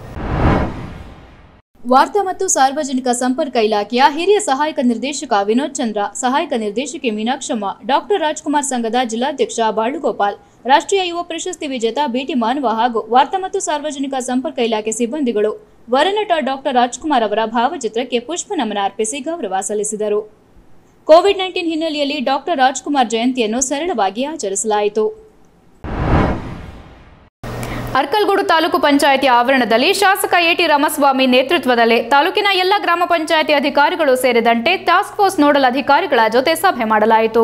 Speaker 1: ವಾರ್ತಾ ಮತ್ತು ಸಾರ್ವಜನಿಕ ಸಂಪರ್ಕ ಇಲಾಖೆಯ ಹಿರಿಯ ಸಹಾಯಕ ನಿರ್ದೇಶಕ ವಿನೋದ್ ಚಂದ್ರ, ಸಹಾಯಕ ನಿರ್ದೇಶಕಿ ಮೀನಾಕ್ಷಮ್ಮ, ಡಾಕ್ಟರ್ ರಾಜ್ಕುಮಾರ್ ಸಂಘದ ಜಿಲ್ಲಾಧ್ಯಕ್ಷ ಬಾಳುಗೋಪಾಲ್, ರಾಷ್ಟ್ರೀಯ ಯುವ ಪ್ರಶಸ್ತಿ ವಿಜೇತ ಬಿಟಿ ಮಾನವ ಹಾಗೂ ವಾರ್ತಾ ಮತ್ತು ಸಾರ್ವಜನಿಕ ಸಂಪರ್ಕ ಇಲಾಖೆ ಸಿಬ್ಬಂದಿಗಳು ವರನಟ ಡಾಕ್ಟರ್ ರಾಜ್ಕುಮಾರ್ ಅವರ ಭಾವಚಿತ್ರಕ್ಕೆ ಪುಷ್ಪ ನಮನ ಅರ್ಪಿಸಿ ಗೌರವ ಸಲ್ಲಿಸಿದರು. ಕೋವಿಡ್-19 ಹಿನ್ನೆಲೆಯಲ್ಲಿ ಡಾಕ್ಟರ್ ರಾಜ್ಕುಮಾರ್ ಜಯಂತಿಯನ್ನು ಸರಳವಾಗಿ ಆಚರಿಸಲಾಯಿತು. ಅರ್ಕಲ್ಗೂಡು ತಾಲೂಕು ಪಂಚಾಯಿತಿ ಆವರಣದಲ್ಲಿ ಶಾಸಕ ಎಟಿ ರಾಮಸ್ವಾಮಿ ನೇತೃತ್ವದಲ್ಲಿ ತಾಲೂಕಿನ ಎಲ್ಲ ಗ್ರಾಮ ಪಂಚಾಯಿತಿ ಅಧಿಕಾರಿಗಳು ಸೇರಿದಂತೆ ಟಾಸ್ಕ್ ಫೋರ್ಸ್ ನೋಡಲ್ ಅಧಿಕಾರಿಗಳ ಜೊತೆ ಸಭೆ ಮಾಡಲಾಯಿತು.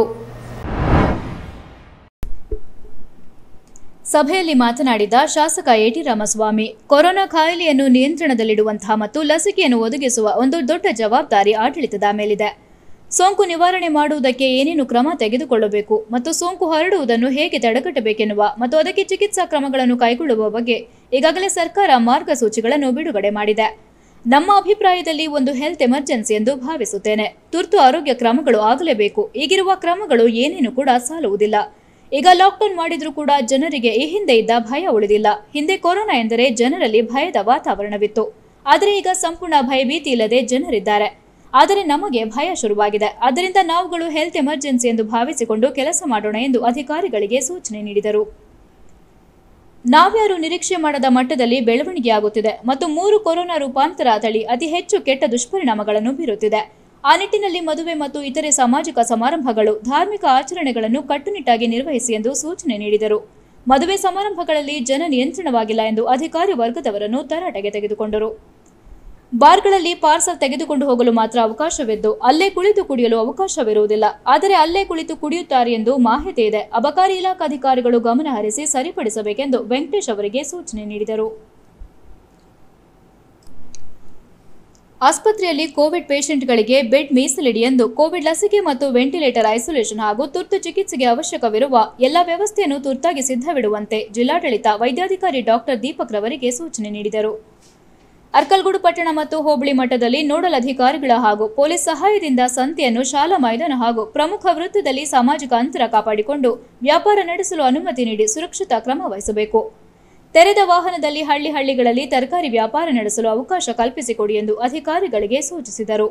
Speaker 1: ಸಭೆಯಲ್ಲಿ ಮಾತನಾಡಿದ ಶಾಸಕ ಎಟಿ ರಾಮಸ್ವಾಮಿ, ಕೊರೋನಾ ಕಾಯಿಲೆಯನ್ನು ನಿಯಂತ್ರಣದಲ್ಲಿಡುವಂತಹ ಮತ್ತು ಲಸಿಕೆಯನ್ನು ಒದಗಿಸುವ ಒಂದು ದೊಡ್ಡ ಜವಾಬ್ದಾರಿ ಆಡಳಿತದ ಮೇಲಿದೆ. ಸೋಂಕು ನಿವಾರಣೆ ಮಾಡುವುದಕ್ಕೆ ಏನೇನು ಕ್ರಮ ತೆಗೆದುಕೊಳ್ಳಬೇಕು ಮತ್ತು ಸೋಂಕು ಹರಡುವುದನ್ನು ಹೇಗೆ ತಡೆಗಟ್ಟಬೇಕೆನ್ನುವ ಮತ್ತು ಅದಕ್ಕೆ ಚಿಕಿತ್ಸಾ ಕ್ರಮಗಳನ್ನು ಕೈಗೊಳ್ಳುವ ಬಗ್ಗೆ ಈಗಾಗಲೇ ಸರ್ಕಾರ ಮಾರ್ಗಸೂಚಿಗಳನ್ನು ಬಿಡುಗಡೆ ಮಾಡಿದೆ. ನಮ್ಮ ಅಭಿಪ್ರಾಯದಲ್ಲಿ ಒಂದು ಹೆಲ್ತ್ ಎಮರ್ಜೆನ್ಸಿ ಎಂದು ಭಾವಿಸುತ್ತೇನೆ. ತುರ್ತು ಆರೋಗ್ಯ ಕ್ರಮಗಳು ಆಗಲೇಬೇಕು. ಈಗಿರುವ ಕ್ರಮಗಳು ಏನೇನು ಕೂಡ ಸಾಲುವುದಿಲ್ಲ. ಈಗ ಲಾಕ್ಡೌನ್ ಮಾಡಿದ್ರೂ ಕೂಡ ಜನರಿಗೆ ಈ ಹಿಂದೆ ಇದ್ದ ಭಯ ಉಳಿದಿಲ್ಲ. ಹಿಂದೆ ಕೊರೋನಾ ಎಂದರೆ ಜನರಲ್ಲಿ ಭಯದ ವಾತಾವರಣವಿತ್ತು. ಆದರೆ ಈಗ ಸಂಪೂರ್ಣ ಭಯಭೀತಿ ಇಲ್ಲದೆ ಜನರಿದ್ದಾರೆ. ಆದರೆ ನಮಗೆ ಭಯ ಶುರುವಾಗಿದೆ. ಆದ್ದರಿಂದ ನಾವುಗಳು ಹೆಲ್ತ್ ಎಮರ್ಜೆನ್ಸಿ ಎಂದು ಭಾವಿಸಿಕೊಂಡು ಕೆಲಸ ಮಾಡೋಣ ಎಂದು ಅಧಿಕಾರಿಗಳಿಗೆ ಸೂಚನೆ ನೀಡಿದರು. ನಾವ್ಯಾರು ನಿರೀಕ್ಷೆ ಮಾಡದ ಮಟ್ಟದಲ್ಲಿ ಬೆಳವಣಿಗೆಯಾಗುತ್ತಿದೆ ಮತ್ತು 3 ಕೊರೋನಾ ರೂಪಾಂತರ ತಳಿ ಅತಿ ಹೆಚ್ಚು ಕೆಟ್ಟ ದುಷ್ಪರಿಣಾಮಗಳನ್ನು ಬೀರುತ್ತಿದೆ. ಆ ನಿಟ್ಟಿನಲ್ಲಿ ಮದುವೆ ಮತ್ತು ಇತರೆ ಸಾಮಾಜಿಕ ಸಮಾರಂಭಗಳು, ಧಾರ್ಮಿಕ ಆಚರಣೆಗಳನ್ನು ಕಟ್ಟುನಿಟ್ಟಾಗಿ ನಿರ್ವಹಿಸಿ ಎಂದು ಸೂಚನೆ ನೀಡಿದರು. ಮದುವೆ ಸಮಾರಂಭಗಳಲ್ಲಿ ಜನ ನಿಯಂತ್ರಣವಾಗಿಲ್ಲ ಎಂದು ಅಧಿಕಾರಿ ವರ್ಗದವರನ್ನು ತರಾಟೆಗೆ ತೆಗೆದುಕೊಂಡರು. ಬಾರ್ಗಳಲ್ಲಿ ಪಾರ್ಸಲ್ ತೆಗೆದುಕೊಂಡು ಹೋಗಲು ಮಾತ್ರ ಅವಕಾಶವಿದ್ದು ಅಲ್ಲೇ ಕುಳಿತು ಕುಡಿಯಲು ಅವಕಾಶವಿರುವುದಿಲ್ಲ. ಆದರೆ ಅಲ್ಲೇ ಕುಳಿತು ಕುಡಿಯುತ್ತಾರೆ ಎಂದು ಮಾಹಿತಿ ಇದೆ. ಅಬಕಾರಿ ಇಲಾಖಾಧಿಕಾರಿಗಳು ಗಮನ ಹರಿಸಿ ಸರಿಪಡಿಸಬೇಕೆಂದು ವೆಂಕಟೇಶ್ ಅವರಿಗೆ ಸೂಚನೆ ನೀಡಿದರು. ಆಸ್ಪತ್ರೆಯಲ್ಲಿ ಕೋವಿಡ್ ಪೇಷಂಟ್ಗಳಿಗೆ ಬೆಡ್ ಮೀಸಲಿಡಿ ಎಂದು ಕೋವಿಡ್ ಲಸಿಕೆ ಮತ್ತು ವೆಂಟಿಲೇಟರ್ ಐಸೋಲೇಷನ್ ಹಾಗೂ ತುರ್ತು ಚಿಕಿತ್ಸೆಗೆ ಅವಶ್ಯಕವಿರುವ ಎಲ್ಲ ವ್ಯವಸ್ಥೆಯನ್ನು ತುರ್ತಾಗಿ ಸಿದ್ಧವಿಡುವಂತೆ ಜಿಲ್ಲಾಡಳಿತ ವೈದ್ಯಾಧಿಕಾರಿ ಡಾಕ್ಟರ್ ದೀಪಕ್ ರವರಿಗೆ ಸೂಚನೆ ನೀಡಿದರು. ಅರ್ಕಲ್ಗೂಡು ಪಟ್ಟಣ ಮತ್ತು ಹೋಬಳಿ ಮಟ್ಟದಲ್ಲಿ ನೋಡಲ್ ಅಧಿಕಾರಿಗಳ ಹಾಗೂ ಪೊಲೀಸ್ ಸಹಾಯದಿಂದ ಸಂತೆಯನ್ನು ಶಾಲಾ ಮೈದಾನ ಹಾಗೂ ಪ್ರಮುಖ ವೃತ್ತದಲ್ಲಿ ಸಾಮಾಜಿಕ ಅಂತರ ಕಾಪಾಡಿಕೊಂಡು ವ್ಯಾಪಾರ ನಡೆಸಲು ಅನುಮತಿ ನೀಡಿ ಸುರಕ್ಷತಾ ಕ್ರಮ ವಹಿಸಬೇಕು. ತೆರೆದ ವಾಹನದಲ್ಲಿ ಹಳ್ಳಿಗಳಲ್ಲಿ ತರಕಾರಿ ವ್ಯಾಪಾರ ನಡೆಸಲು ಅವಕಾಶ ಕಲ್ಪಿಸಿಕೊಡಿ ಎಂದು ಅಧಿಕಾರಿಗಳಿಗೆ ಸೂಚಿಸಿದರು.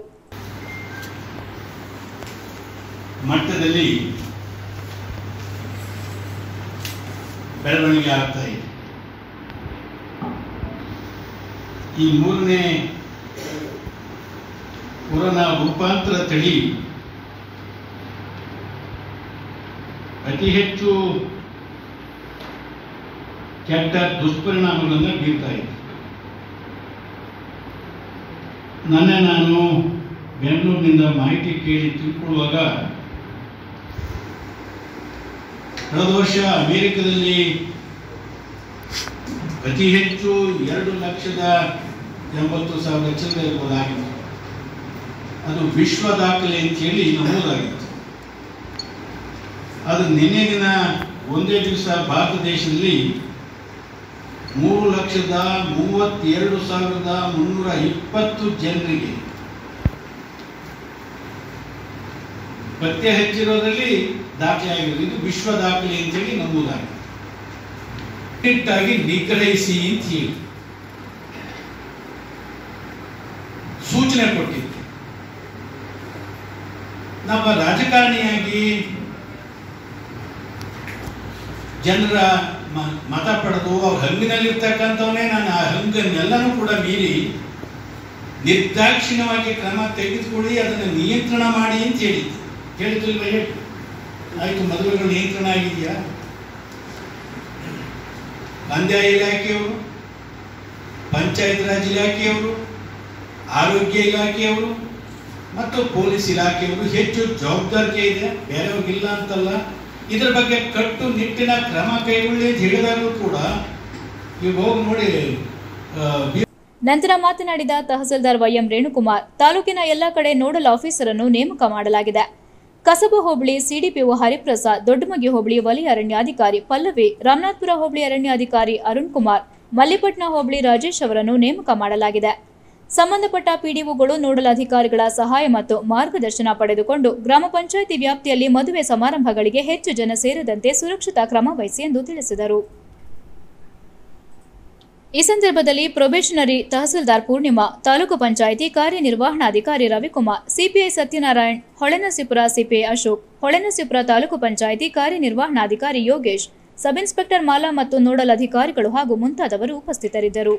Speaker 7: ಮಟ್ಟದಲ್ಲಿ ಬೆಳವಣಿಗೆ ಆಗ್ತಾ ಇದೆ. ಈ 3ನೇ ಕೊರೋನಾ ರೂಪಾಂತರ ತಳಿ ಅತಿ ಹೆಚ್ಚು ಕೆಟ್ಟ ದುಷ್ಪರಿಣಾಮಗಳನ್ನು ಬೀರ್ತಾ ಇದೆ. ನಾನು ಬೆಂಗಳೂರಿನಿಂದ ಮಾಹಿತಿ ಕೇಳಿ ತಿಳ್ಕೊಳ್ಳುವಾಗ ಕಳೆದ ವರ್ಷ ಅಮೆರಿಕದಲ್ಲಿ ಅತಿ ಹೆಚ್ಚು 2,80,000 ಚಿಲ್ಲರೆ ಇರ್ಬೋದಾಗಿತ್ತು. ಅದು ವಿಶ್ವ ದಾಖಲೆ ಅಂತೇಳಿ ನಮೂದಾಗಿತ್ತು. ಅದು ನಿನ್ನೆ ದಿನ ಒಂದೇ ದಿವಸ ಭಾರತ ದೇಶದಲ್ಲಿ 3,32,320 ಜನರಿಗೆ ಪತ್ತೆ ಹಚ್ಚಿರೋದ್ರಲ್ಲಿ ದಾಖಲೆಯಾಗಿರೋದು. ಇದು ವಿಶ್ವ ದಾಖಲೆ ಅಂತೇಳಿ ನಮೂದಾಗಿದೆ. ಆಗಿ ನಿಗ್ರಹಿಸಿ ಅಂತ ಹೇಳಿ ಸೂಚನೆ ಕೊಟ್ಟಿತ್ತು. ನಮ್ಮ ರಾಜಕಾರಣಿಯಾಗಿ ಜನರ ಮತ ಪಡೆದು ಅವ್ರ ಹಂಗಿನಲ್ಲಿರ್ತಕ್ಕಂಥವನ್ನೇ ನಾನು ಆ ಹಂಗಿನ ಇವನ್ನೆಲ್ಲನೂ ಕೂಡ ಮೀರಿ ನಿರ್ದಾಕ್ಷಿಣ್ಯವಾಗಿ ಕ್ರಮ ತೆಗೆದುಕೊಳ್ಳಿ, ಅದನ್ನು ನಿಯಂತ್ರಣ ಮಾಡಿ ಅಂತ ಹೇಳಿದ್ದು. ಕೇಳಿದ್ರಿಲ್ವ? ಹೇಳಿ ಆಯಿತು. ಮದುವೆಗಳು ನಿಯಂತ್ರಣ ಆಗಿದೆಯಾ? ಕಂದಾಯ ಇಲಾಖೆಯವರು, ಪಂಚಾಯತ್ ರಾಜ್ ಇಲಾಖೆಯವರು, ಆರೋಗ್ಯ ಇಲಾಖೆಯವರು ಮತ್ತು ಪೊಲೀಸ್ ಇಲಾಖೆಯವರು ಹೆಚ್ಚು ಜವಾಬ್ದಾರಿಕೆ ಇದೆ, ಬೇರೆಯವ್ರಿಗಿಲ್ಲ ಅಂತಲ್ಲ. ಇದರ ಬಗ್ಗೆ ಕಟ್ಟುನಿಟ್ಟಿನ ಕ್ರಮ ಕೈಗೊಳ್ಳಿ ಅಂತ ಹೇಳಿದಾಗಲೂ ಕೂಡ ಈಗ ಹೋಗಿ ನೋಡಿ.
Speaker 1: ನಂತರ ಮಾತನಾಡಿದ ತಹಸೀಲ್ದಾರ್ ವೈಎಂ ರೇಣುಕುಮಾರ್, ತಾಲೂಕಿನ ಎಲ್ಲ ಕಡೆ ನೋಡಲ್ ಆಫೀಸರ್ ಅನ್ನು ನೇಮಕ ಮಾಡಲಾಗಿದೆ. ಕಸಬಾ ಹೋಬಳಿ ಸಿಡಿಪಿಒ ಹರಿಪ್ರಸಾದ್, ದೊಡ್ಡಮಗಿ ಹೋಬಳಿ ವಲಯ ಅರಣ್ಯಾಧಿಕಾರಿ ಪಲ್ಲವಿ, ರಾಮನಾಥಪುರ ಹೋಬಳಿ ಅರಣ್ಯಾಧಿಕಾರಿ ಅರುಣ್ ಕುಮಾರ್, ಮಲ್ಲಿಪಟ್ನ ಹೋಬಳಿ ರಾಜೇಶ್ ಅವರನ್ನು ನೇಮಕ ಮಾಡಲಾಗಿದೆ. ಸಂಬಂಧಪಟ್ಟ ಪಿಡಿಒಗಳು ನೋಡಲ್ ಅಧಿಕಾರಿಗಳ ಸಹಾಯ ಮತ್ತು ಮಾರ್ಗದರ್ಶನ ಪಡೆದುಕೊಂಡು ಗ್ರಾಮ ಪಂಚಾಯಿತಿ ವ್ಯಾಪ್ತಿಯಲ್ಲಿ ಮದುವೆ ಸಮಾರಂಭಗಳಿಗೆ ಹೆಚ್ಚು ಜನ ಸೇರದಂತೆ ಸುರಕ್ಷತಾ ಕ್ರಮ ವಹಿಸಿ ಎಂದು ತಿಳಿಸಿದರು. ಈ ಸಂದರ್ಭದಲ್ಲಿ ಪ್ರೊಬೇಷನರಿ ತಹಸೀಲ್ದಾರ್ ಪೂರ್ಣಿಮಾ, ತಾಲೂಕು ಪಂಚಾಯಿತಿ ಕಾರ್ಯನಿರ್ವಹಣಾಧಿಕಾರಿ ರವಿಕುಮಾರ್, ಸಿಪಿಐ ಸತ್ಯನಾರಾಯಣ್, ಹೊಳೆನರಸೀಪುರ ಸಿಪಿಐ ಅಶೋಕ್, ಹೊಳೆನರಸೀಪುರ ತಾಲೂಕು ಪಂಚಾಯಿತಿ ಕಾರ್ಯನಿರ್ವಹಣಾಧಿಕಾರಿ ಯೋಗೇಶ್, ಸಬ್ ಇನ್ಸ್ಪೆಕ್ಟರ್ ಮಾಲಾ ಮತ್ತು ನೋಡಲ್ ಅಧಿಕಾರಿಗಳು ಹಾಗೂ ಮುಂತಾದವರು ಉಪಸ್ಥಿತರಿದ್ದರು.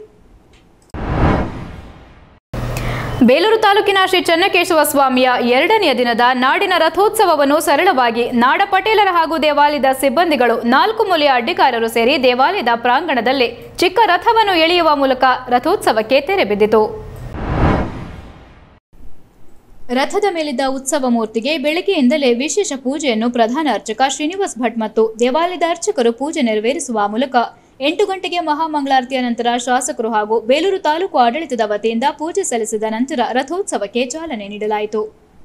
Speaker 1: ಬೇಲೂರು ತಾಲೂಕಿನ ಶ್ರೀ ಚೆನ್ನಕೇಶವ ಸ್ವಾಮಿಯ 2ನೆಯ ದಿನದ ನಾಡಿನ ರಥೋತ್ಸವವನ್ನು ಸರಳವಾಗಿ ನಾಡ ಪಟೇಲರ ಹಾಗೂ ದೇವಾಲಯದ ಸಿಬ್ಬಂದಿಗಳು 4 ಮೂಲೆಯ ಅಡ್ಡಿಕಾರರು ಸೇರಿ ದೇವಾಲಯದ ಪ್ರಾಂಗಣದಲ್ಲಿ ಚಿಕ್ಕ ರಥವನ್ನು ಎಳೆಯುವ ಮೂಲಕ ರಥೋತ್ಸವಕ್ಕೆ ತೆರೆ ಬಿದ್ದಿತು. ರಥದ ಮೇಲಿದ್ದ ಉತ್ಸವ ಮೂರ್ತಿಗೆ ಬೆಳಗ್ಗೆಯಿಂದಲೇ ವಿಶೇಷ ಪೂಜೆಯನ್ನು ಪ್ರಧಾನ ಅರ್ಚಕ ಶ್ರೀನಿವಾಸ್ ಭಟ್ ಮತ್ತು ದೇವಾಲಯದ ಅರ್ಚಕರು ಪೂಜೆ ನೆರವೇರಿಸುವ ಮೂಲಕ 8 ಗಂಟೆಗೆ ಮಹಾಮಂಗಳಾರತಿಯ ನಂತರ ಶಾಸಕರು ಹಾಗೂ ಬೇಲೂರು ತಾಲೂಕು ಆಡಳಿತದ ವತಿಯಿಂದ ಪೂಜೆ ಸಲ್ಲಿಸಿದ ನಂತರ ರಥೋತ್ಸವಕ್ಕೆ ಚಾಲನೆ ನೀಡಲಾಯಿತು.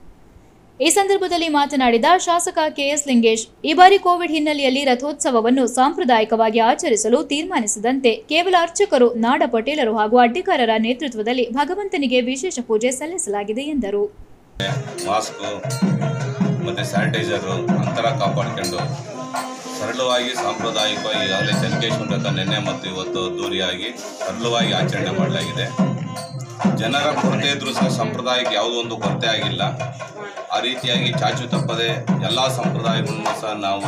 Speaker 1: ಈ ಸಂದರ್ಭದಲ್ಲಿ ಮಾತನಾಡಿದ ಶಾಸಕ ಕೆಎಸ್ ಲಿಂಗೇಶ್, ಈ ಬಾರಿ ಕೋವಿಡ್ ಹಿನ್ನೆಲೆಯಲ್ಲಿ ರಥೋತ್ಸವವನ್ನು ಸಾಂಪ್ರದಾಯಿಕವಾಗಿ ಆಚರಿಸಲು ತೀರ್ಮಾನಿಸಿದಂತೆ ಕೇವಲ ಅರ್ಚಕರು, ನಾಡ ಪಟೇಲರು ಹಾಗೂ ಅಡ್ಡಿಕಾರರ ನೇತೃತ್ವದಲ್ಲಿ ಭಗವಂತನಿಗೆ ವಿಶೇಷ ಪೂಜೆ ಸಲ್ಲಿಸಲಾಗಿದೆ ಎಂದರು.
Speaker 8: ಮಾಸ್ಕ್ ಮತ್ತು ಸ್ಯಾನಿಟೈಸರು ಅಂತರ ಕಾಪಾಡಿಕೊಂಡು ಸರಳವಾಗಿ ಸಾಂಪ್ರದಾಯಿಕವಾಗಿ ಈಗಾಗಲೇ ಚೆನ್ನಕೇಶ್ವರ ವ್ರತ ನಿನ್ನೆ ಮತ್ತು ಇವತ್ತು ಅದ್ದೂರಿಯಾಗಿ ಸರಳವಾಗಿ ಆಚರಣೆ ಮಾಡಲಾಗಿದೆ. ಜನರ ಕೊರತೆ ಇದ್ರೂ ಸಹ ಸಂಪ್ರದಾಯಕ್ಕೆ ಯಾವುದೋ ಒಂದು ಕೊರತೆ ಆಗಿಲ್ಲ. ಆ ರೀತಿಯಾಗಿ ಚಾಚು ತಪ್ಪದೆ ಎಲ್ಲ ಸಂಪ್ರದಾಯಗಳನ್ನು ಸಹ ನಾವು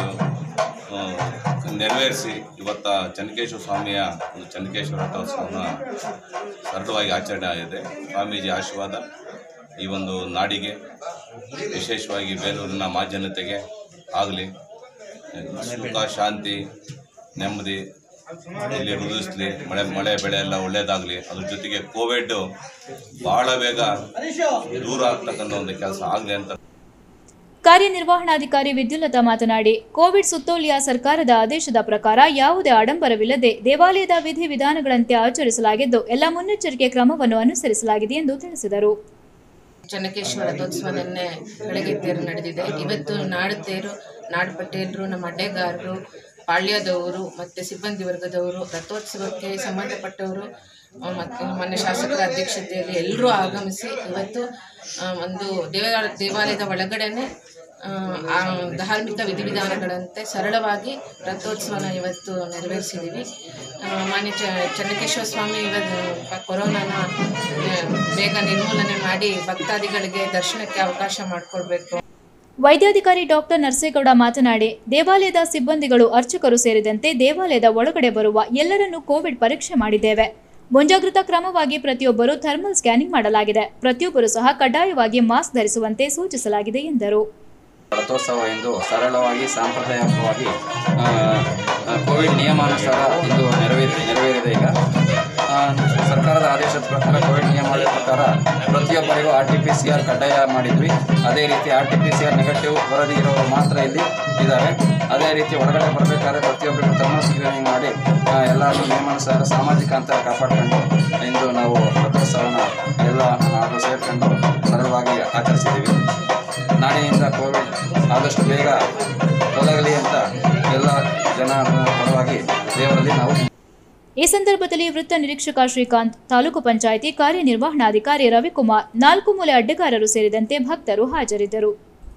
Speaker 8: ನೆರವೇರಿಸಿ ಇವತ್ತ ಚೆನ್ನಕೇಶ್ವರ ಸ್ವಾಮಿಯ ಒಂದು ಚೆನ್ನಕೇಶ್ವರ ರಥೋತ್ಸವನ ಸರಳವಾಗಿ ಆಚರಣೆ ಆಗಿದೆ. ಸ್ವಾಮೀಜಿ ಆಶೀರ್ವಾದ ಈ ಒಂದು ನಾಡಿಗೆ, ವಿಶೇಷವಾಗಿ ಬೇಲೂರಿನ ಮಾಜನತೆಗೆ ಆಗಲಿ. ಸುಖ, ಶಾಂತಿ, ನೆಮ್ಮದಿ ಇಲ್ಲಿ ವೃದ್ಧಿಸಲಿ. ಮಳೆ ಬೆಳೆ ಎಲ್ಲ ಒಳ್ಳೆಯದಾಗಲಿ. ಅದ್ರ ಜೊತೆಗೆ ಕೋವಿಡ್ ಬಹಳ ಬೇಗ ದೂರ ಆಗ್ತಕ್ಕಂಥ ಒಂದು ಕೆಲಸ ಆಗಲಿ ಅಂತ.
Speaker 1: ಕಾರ್ಯನಿರ್ವಹಣಾಧಿಕಾರಿ ವಿದ್ಯುಲ್ಲತಾ ಮಾತನಾಡಿ, ಕೋವಿಡ್ ಸುತ್ತೋಲೆಯ ಸರ್ಕಾರದ ಆದೇಶದ ಪ್ರಕಾರ ಯಾವುದೇ ಆಡಂಬರವಿಲ್ಲದೆ ದೇವಾಲಯದ ವಿಧಿವಿಧಾನಗಳಂತೆ ಆಚರಿಸಲಾಗಿದ್ದು ಎಲ್ಲ ಮುನ್ನೆಚ್ಚರಿಕೆ ಕ್ರಮವನ್ನು ಅನುಸರಿಸಲಾಗಿದೆ ಎಂದು ತಿಳಿಸಿದರು.
Speaker 9: ಚೆನ್ನಕೇಶ್ವರ ರಥೋತ್ಸವ ನಿನ್ನೆ ಬೆಳಗ್ಗೆ ತೇರು ನಡೆದಿದೆ. ಇವತ್ತು ನಾಡತೇರು, ನಾಡು ಪಟೇಲರು, ನಮ್ಮ ಅಡ್ಡೆಗಾರರು, ಪಾಳ್ಯದವರು ಮತ್ತು ಸಿಬ್ಬಂದಿ ವರ್ಗದವರು, ರಥೋತ್ಸವಕ್ಕೆ ಸಂಬಂಧಪಟ್ಟವರು ಮತ್ತು ಮಾನ್ಯ ಶಾಸಕರ ಅಧ್ಯಕ್ಷತೆಯಲ್ಲಿ ಎಲ್ಲರೂ ಆಗಮಿಸಿ ಇವತ್ತು ಒಂದು ದೇವಾಲಯದ ಒಳಗಡೆನೆ ಧಾರ್ಮಿಕ ವಿಧಿವಿಧಾನಗಳಂತೆ ಸರಳವಾಗಿ ರಥೋತ್ಸವನ ಇವತ್ತು ನೆರವೇರಿಸಿದ್ದೀವಿ. ಮಾನ್ಯ ಚೆನ್ನಕೇಶ್ವರ ಸ್ವಾಮಿ ಇವತ್ತು ಕೊರೋನಾನ ಬೇಗ ನಿರ್ಮೂಲನೆ ಮಾಡಿ ಭಕ್ತಾದಿಗಳಿಗೆ ದರ್ಶನಕ್ಕೆ ಅವಕಾಶ ಮಾಡಿಕೊಡ್ಬೇಕು.
Speaker 1: ವೈದ್ಯಾಧಿಕಾರಿ ಡಾಕ್ಟರ್ ನರಸೇಗೌಡ ಮಾತನಾಡಿ, ದೇವಾಲಯದ ಸಿಬ್ಬಂದಿಗಳು, ಅರ್ಚಕರು ಸೇರಿದಂತೆ ದೇವಾಲಯದ ಒಳಗಡೆ ಬರುವ ಎಲ್ಲರನ್ನೂ ಕೋವಿಡ್ ಪರೀಕ್ಷೆ ಮಾಡಿದ್ದೇವೆ. ಮುಂಜಾಗ್ರತಾ ಕ್ರಮವಾಗಿ ಪ್ರತಿಯೊಬ್ಬರು ಥರ್ಮಲ್ ಸ್ಕ್ಯಾನಿಂಗ್ ಮಾಡಲಾಗಿದೆ. ಪ್ರತಿಯೊಬ್ಬರು ಸಹ ಕಡ್ಡಾಯವಾಗಿ ಮಾಸ್ಕ್ ಧರಿಸುವಂತೆ ಸೂಚಿಸಲಾಗಿದೆ ಎಂದರು.
Speaker 10: ರಥೋತ್ಸವ ಎಂದು ಸರಳವಾಗಿ ಸಾಂಪ್ರದಾಯಿಕವಾಗಿ ಕೋವಿಡ್ ನಿಯಮಾನುಸಾರ ಇಂದು ನೆರವೇರಿದೆ. ಈಗ ಸರ್ಕಾರದ ಆದೇಶದ ಪ್ರಕಾರ ಕೋವಿಡ್ ನಿಯಮಗಳ ಪ್ರಕಾರ ಪ್ರತಿಯೊಬ್ಬರಿಗೂ RT-PCR ಕಡ್ಡಾಯ ಮಾಡಿದ್ವಿ. ಅದೇ ರೀತಿ RT-PCR ನೆಗೆಟಿವ್ ವರದಿ ಇರೋರು ಮಾತ್ರ ಇಲ್ಲಿ ಇದ್ದಾರೆ. ಅದೇ ರೀತಿ ಒಳಗಡೆ ಬರಬೇಕಾದ್ರೆ ಪ್ರತಿಯೊಬ್ಬರಿಗೂ ಥರ್ಮಲ್ ಸ್ಕ್ರೀನಿಂಗ್ ಮಾಡಿ ಎಲ್ಲರೂ ನಿಯಮಾನುಸಾರ ಸಾಮಾಜಿಕ ಅಂತರ ಕಾಪಾಡಿಕೊಂಡು ಇಂದು ನಾವು ರಥೋತ್ಸವನ ಎಲ್ಲ ನಾವು ಸೇರಿಕೊಂಡು ಸರಳವಾಗಿ ಆಚರಿಸಿದ್ದೀವಿ. ನಾಡಿನಿಂದ ಕೋವಿಡ್ ಆದಷ್ಟು ಬೇಗ ತೊಲಗಲಿ ಅಂತ ಎಲ್ಲ ಜನ ಪರವಾಗಿ ದೇವರಲ್ಲಿ ನಾವು.
Speaker 1: ಈ ಸಂದರ್ಭದಲ್ಲಿ ವೃತ್ತ ನಿರೀಕ್ಷಕ ಶ್ರೀಕಾಂತ್, ತಾಲೂಕು ಪಂಚಾಯಿತಿ ಕಾರ್ಯನಿರ್ವಹಣಾಧಿಕಾರಿ ರವಿಕುಮಾರ್, 4 ಮೂಲೆ ಅಡ್ಡಗಾರರು ಸೇರಿದಂತೆ ಭಕ್ತರು ಹಾಜರಿದ್ದರು.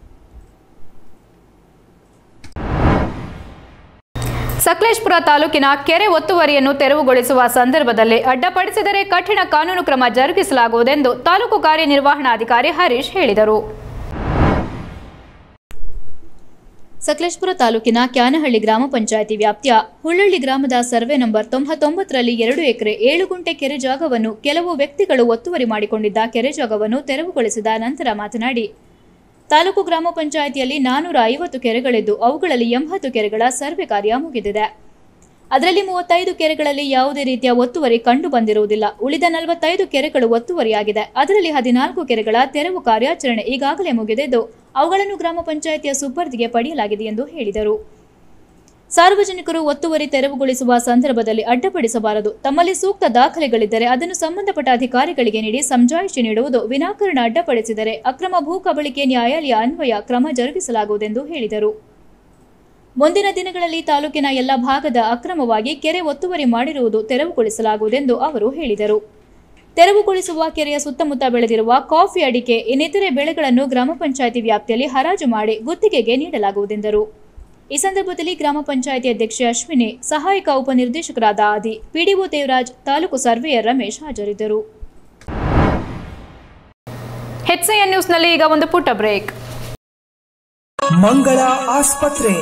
Speaker 1: ಸಕಲೇಶಪುರ ತಾಲೂಕಿನ ಕೆರೆ ಒತ್ತುವರಿಯನ್ನು ತೆರವುಗೊಳಿಸುವ ಸಂದರ್ಭದಲ್ಲಿ ಅಡ್ಡಪಡಿಸಿದರೆ ಕಠಿಣ ಕಾನೂನು ಕ್ರಮ ಜರುಗಿಸಲಾಗುವುದೆಂದು ತಾಲೂಕು ಕಾರ್ಯನಿರ್ವಹಣಾಧಿಕಾರಿ ಹರೀಶ್ ಹೇಳಿದರು. ಸಕಲೇಶಪುರ ತಾಲೂಕಿನ ಕ್ಯಾನಹಳ್ಳಿ ಗ್ರಾಮ ಪಂಚಾಯಿತಿ ವ್ಯಾಪ್ತಿಯ ಹುಳ್ಳಳ್ಳಿ ಗ್ರಾಮದ ಸರ್ವೆ ನಂಬರ್ 99ರಲ್ಲಿ 2 ಎಕರೆ 7 ಗುಂಟೆ ಕೆರೆ ಜಾಗವನ್ನು ಕೆಲವು ವ್ಯಕ್ತಿಗಳು ಒತ್ತುವರಿ ಮಾಡಿಕೊಂಡಿದ್ದ ಕೆರೆ ಜಾಗವನ್ನು ತೆರವುಗೊಳಿಸಿದ ನಂತರ ಮಾತನಾಡಿ, ತಾಲೂಕು ಗ್ರಾಮ ಪಂಚಾಯಿತಿಯಲ್ಲಿ 450 ಕೆರೆಗಳಿದ್ದು ಅವುಗಳಲ್ಲಿ 80 ಕೆರೆಗಳ ಸರ್ವೆ ಕಾರ್ಯ ಮುಗಿದಿದೆ. ಅದರಲ್ಲಿ 35 ಕೆರೆಗಳಲ್ಲಿ ಯಾವುದೇ ರೀತಿಯ ಒತ್ತುವರಿ ಕಂಡು ಬಂದಿರುವುದಿಲ್ಲ. ಉಳಿದ 45 ಕೆರೆಗಳು ಒತ್ತುವರಿಯಾಗಿದೆ. ಅದರಲ್ಲಿ 14 ಕೆರೆಗಳ ತೆರವು ಕಾರ್ಯಾಚರಣೆ ಈಗಾಗಲೇ ಮುಗಿದಿದ್ದು ಅವುಗಳನ್ನು ಗ್ರಾಮ ಪಂಚಾಯಿತಿಯ ಸುಪರ್ದಿಗೆ ಪಡೆಯಲಾಗಿದೆ ಎಂದು ಹೇಳಿದರು. ಸಾರ್ವಜನಿಕರು ಒತ್ತುವರಿ ತೆರವುಗೊಳಿಸುವ ಸಂದರ್ಭದಲ್ಲಿ ಅಡ್ಡಪಡಿಸಬಾರದು. ತಮ್ಮಲ್ಲಿ ಸೂಕ್ತ ದಾಖಲೆಗಳಿದ್ದರೆ ಅದನ್ನು ಸಂಬಂಧಪಟ್ಟ ಅಧಿಕಾರಿಗಳಿಗೆ ನೀಡಿ ಸಮಜಾಯಿಷಿ ನೀಡುವುದು. ವಿನಾಕಾರಣ ಅಡ್ಡಪಡಿಸಿದರೆ ಅಕ್ರಮ ಭೂ ಕಬಳಿಕೆ ನ್ಯಾಯಾಲಯ ಅನ್ವಯ ಕ್ರಮ ಜರುಗಿಸಲಾಗುವುದೆಂದು ಹೇಳಿದರು. ಮುಂದಿನ ದಿನಗಳಲ್ಲಿ ತಾಲೂಕಿನ ಎಲ್ಲ ಭಾಗದ ಅಕ್ರಮವಾಗಿ ಕೆರೆ ಒತ್ತುವರಿ ಮಾಡಿರುವುದು ತೆರವುಗೊಳಿಸಲಾಗುವುದೆಂದು ಅವರು ಹೇಳಿದರು. ತೆರವುಗೊಳಿಸುವ ಕೆರೆಯ ಸುತ್ತಮುತ್ತ ಬೆಳೆದಿರುವ ಕಾಫಿ, ಅಡಿಕೆ ಇನ್ನಿತರೆ ಬೆಳೆಗಳನ್ನು ಗ್ರಾಮ ಪಂಚಾಯಿತಿ ವ್ಯಾಪ್ತಿಯಲ್ಲಿ ಹರಾಜು ಮಾಡಿ ಗುತ್ತಿಗೆಗೆ ನೀಡಲಾಗುವುದೆಂದರು. ಈ ಸಂದರ್ಭದಲ್ಲಿ ಗ್ರಾಮ ಪಂಚಾಯಿತಿ ಅಧ್ಯಕ್ಷೆ ಅಶ್ವಿನಿ, ಸಹಾಯಕ ಉಪನಿರ್ದೇಶಕರಾದ ಆದಿ, ಪಿಡಿಒ ದೇವರಾಜ್, ತಾಲೂಕು ಸರ್ವೇಯರ್ ರಮೇಶ್ ಹಾಜರಿದ್ದರು.
Speaker 11: HCN ನ್ಯೂಸ್ನಲ್ಲಿ ಈಗ ಒಂದು ಪುಟ್ಟ ಬ್ರೇಕ್.
Speaker 12: ಮಂಗಳ ಆಸ್ಪತ್ರೆ.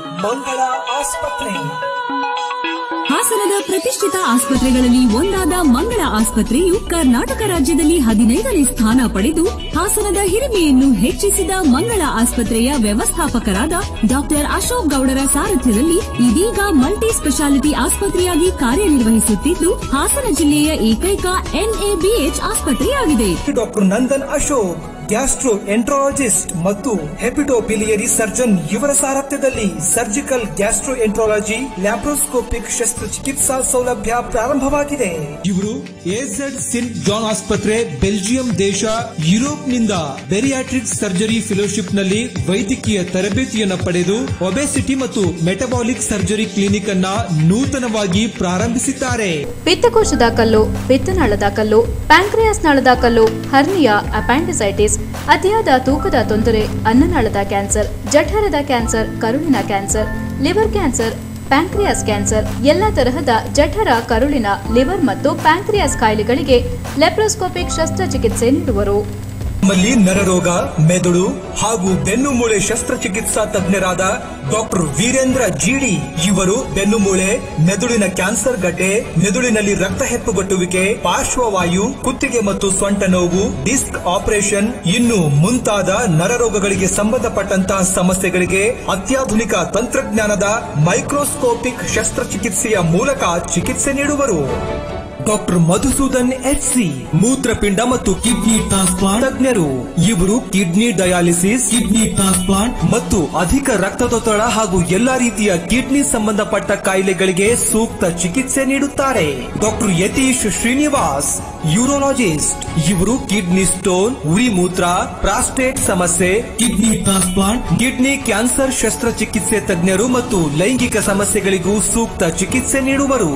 Speaker 13: ಹಾಸನದ ಪ್ರತಿಷ್ಠಿತ ಆಸ್ಪತ್ರೆಗಳಲ್ಲಿ ಒಂದಾದ ಮಂಗಳ ಆಸ್ಪತ್ರೆಯು ಕರ್ನಾಟಕ ರಾಜ್ಯದಲ್ಲಿ 15ನೇ ಸ್ಥಾನ ಪಡೆದು ಹಾಸನದ ಹಿರಿಮೆಯನ್ನು ಹೆಚ್ಚಿಸಿದ ಮಂಗಳ ಆಸ್ಪತ್ರೆಯ ವ್ಯವಸ್ಥಾಪಕರಾದ ಡಾಕ್ಟರ್ ಅಶೋಕ್ ಗೌಡರ ಸಾರಥ್ಯದಲ್ಲಿ ಇದೀಗ ಮಲ್ಟಿ ಸ್ಪೆಷಾಲಿಟಿ ಆಸ್ಪತ್ರೆಯಾಗಿ ಕಾರ್ಯನಿರ್ವಹಿಸುತ್ತಿದ್ದು ಹಾಸನ ಜಿಲ್ಲೆಯ ಏಕೈಕ NABH ಆಸ್ಪತ್ರೆಯಾಗಿದೆ.
Speaker 12: Doctor Nandan Ashok, gastroenterologist ಮತ್ತು ಹೆಪಟೋಬಿಲಿಯರಿ ಸರ್ಜನ್ ಇವರ ಸಾರಥ್ಯದಲ್ಲಿ ಸರ್ಜಿಕಲ್ ಗ್ಯಾಸ್ಟ್ರೋ ಎಂಟ್ರಾಲಜಿ, ಲ್ಯಾಪ್ರೋಸ್ಕೋಪಿಕ್ ಶಸ್ತ್ರಚಿಕಿತ್ಸಾ ಸೌಲಭ್ಯ ಪ್ರಾರಂಭವಾಗಿದೆ. ಇವರು AZ ಸಿಂಟ್ ಜಾನ್ ಆಸ್ಪತ್ರೆ, ಬೆಲ್ಜಿಯಂ ದೇಶ, ಯುರೋಪ್ನಿಂದ ಬೆರಿಯಾಟ್ರಿಕ್ ಸರ್ಜರಿ ಫೆಲೋಶಿಪ್ ನಲ್ಲಿ ವೈದ್ಯಕೀಯ ತರಬೇತಿಯನ್ನು ಪಡೆದು ಒಬೆಸಿಟಿ ಮತ್ತು ಮೆಟಬಾಲಿಕ್ ಸರ್ಜರಿ ಕ್ಲಿನಿಕ್ ಅನ್ನ ನೂತನವಾಗಿ ಪ್ರಾರಂಭಿಸಿದ್ದಾರೆ.
Speaker 1: ಪಿತ್ತಕೋಶದ ಕಲ್ಲು, ಪಿತ್ತನಾಳದ ಕಲ್ಲು, ಪ್ಯಾಂಕ್ರಿಯಾಸ್ ನಾಳದ ಕಲ್ಲು, ಹರ್ನಿಯಾ, ಅಪ್ಯಾಂಡಿಸೈಟಿಸ್, ಅತಿಯಾದ ತೂಕದ ತೊಂದರೆ, ಅನ್ನನಾಳದ ಕ್ಯಾನ್ಸರ್, ಜಠರದ ಕ್ಯಾನ್ಸರ್, ಕರುಳಿನ cancer, liver cancer, pancreas cancer, ಎಲ್ಲ ತರಹದ ಜಠರ, ಕರುಳಿನ, ಲಿವರ್ ಮತ್ತು ಪ್ಯಾಂಕ್ರಿಯಾಸ್ ಕಾಯಿಲೆಗಳಿಗೆ ಲೆಪ್ರೋಸ್ಕೋಪಿಕ್ ಶಸ್ತ್ರಚಿಕಿತ್ಸೆ ನೀಡುವರು.
Speaker 12: ನಮ್ಮಲ್ಲಿ ನರರೋಗ, ಮೆದುಳು ಹಾಗೂ ಬೆನ್ನು ಮೂಳೆ ಶಸ್ತ್ರಚಿಕಿತ್ಸಾ ತಜ್ಞರಾದ ಡಾಕ್ಟರ್ ವೀರೇಂದ್ರ ಜಿಡಿ ಇವರು ಬೆನ್ನುಮೂಳೆ, ಮೆದುಳಿನ ಕ್ಯಾನ್ಸರ್ ಗಡ್ಡೆ, ಮೆದುಳಿನಲ್ಲಿ ರಕ್ತ ಹೆಪ್ಪುಗಟ್ಟುವಿಕೆ, ಪಾರ್ಶ್ವವಾಯು, ಕುತ್ತಿಗೆ ಮತ್ತು ಸೊಂಟ ನೋವು, ಡಿಸ್ಕ್ ಆಪರೇಷನ್ ಇನ್ನು ಮುಂತಾದ ನರರೋಗಗಳಿಗೆ ಸಂಬಂಧಪಟ್ಟಂತಹ ಸಮಸ್ಯೆಗಳಿಗೆ ಅತ್ಯಾಧುನಿಕ ತಂತ್ರಜ್ಞಾನದ ಮೈಕ್ರೋಸ್ಕೋಪಿಕ್ ಶಸ್ತ್ರಚಿಕಿತ್ಸೆಯ ಮೂಲಕ ಚಿಕಿತ್ಸೆ ನೀಡುವರು. ಡಾಕ್ಟರ್ ಮಧುಸೂದನ್ HC ಮೂತ್ರಪಿಂಡ ಮತ್ತು ಕಿಡ್ನಿ ಟ್ರಾನ್ಸ್ಪ್ಲಾಂಟ್ ತಜ್ಞರು. ಇವರು ಕಿಡ್ನಿ ಡಯಾಲಿಸಿಸ್, ಕಿಡ್ನಿ ಟ್ರಾನ್ಸ್ಪ್ಲಾಂಟ್ ಮತ್ತು ಅಧಿಕ ರಕ್ತದೊತ್ತಡ ಹಾಗೂ ಎಲ್ಲಾ ರೀತಿಯ ಕಿಡ್ನಿ ಸಂಬಂಧಪಟ್ಟ ಕಾಯಿಲೆಗಳಿಗೆ ಸೂಕ್ತ ಚಿಕಿತ್ಸೆ ನೀಡುತ್ತಾರೆ. Doctor Yatish Srinivas, urologist. ಇವರು ಕಿಡ್ನಿ ಸ್ಟೋನ್, ಉರಿ ಮೂತ್ರ, ಪ್ರಾಸ್ಟೇಟ್ ಸಮಸ್ಯೆ, ಕಿಡ್ನಿ ಟ್ರಾನ್ಸ್ಪ್ಲಾಂಟ್, ಕಿಡ್ನಿ ಕ್ಯಾನ್ಸರ್ ಶಸ್ತ್ರಚಿಕಿತ್ಸೆ ತಜ್ಞರು ಮತ್ತು ಲೈಂಗಿಕ ಸಮಸ್ಯೆಗಳಿಗೂ ಸೂಕ್ತ ಚಿಕಿತ್ಸೆ ನೀಡುವರು.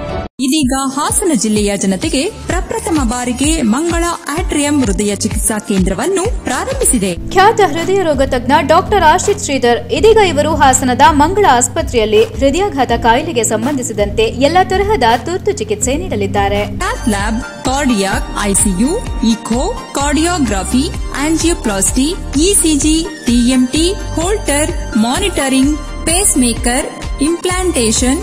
Speaker 13: ಇದೀಗ ಹಾಸನ ಜಿಲ್ಲೆಯ ಜನತೆಗೆ ಪ್ರಪ್ರಥಮ ಬಾರಿಗೆ ಮಂಗಳ ಆಟ್ರಿಯಂ ಹೃದಯ ಚಿಕಿತ್ಸಾ ಕೇಂದ್ರವನ್ನು ಪ್ರಾರಂಭಿಸಿದೆ.
Speaker 1: ಖ್ಯಾತ ಹೃದಯ ರೋಗ ತಜ್ಞ ಡಾಕ್ಟರ್ ಆಶಿತ್ ಶ್ರೀಧರ್ ಇದೀಗ ಇವರು ಹಾಸನದ ಮಂಗಳ ಆಸ್ಪತ್ರೆಯಲ್ಲಿ ಹೃದಯಾಘಾತ ಕಾಯಿಲೆಗೆ ಸಂಬಂಧಿಸಿದಂತೆ ಎಲ್ಲಾ ತರಹದ ತುರ್ತು ಚಿಕಿತ್ಸೆ ನೀಡಲಿದ್ದಾರೆ.
Speaker 13: Path lab, cardiac, ICU, echo, cardiography, angioplasty, ECG, TMT, Holter, monitoring, pace maker, implantation,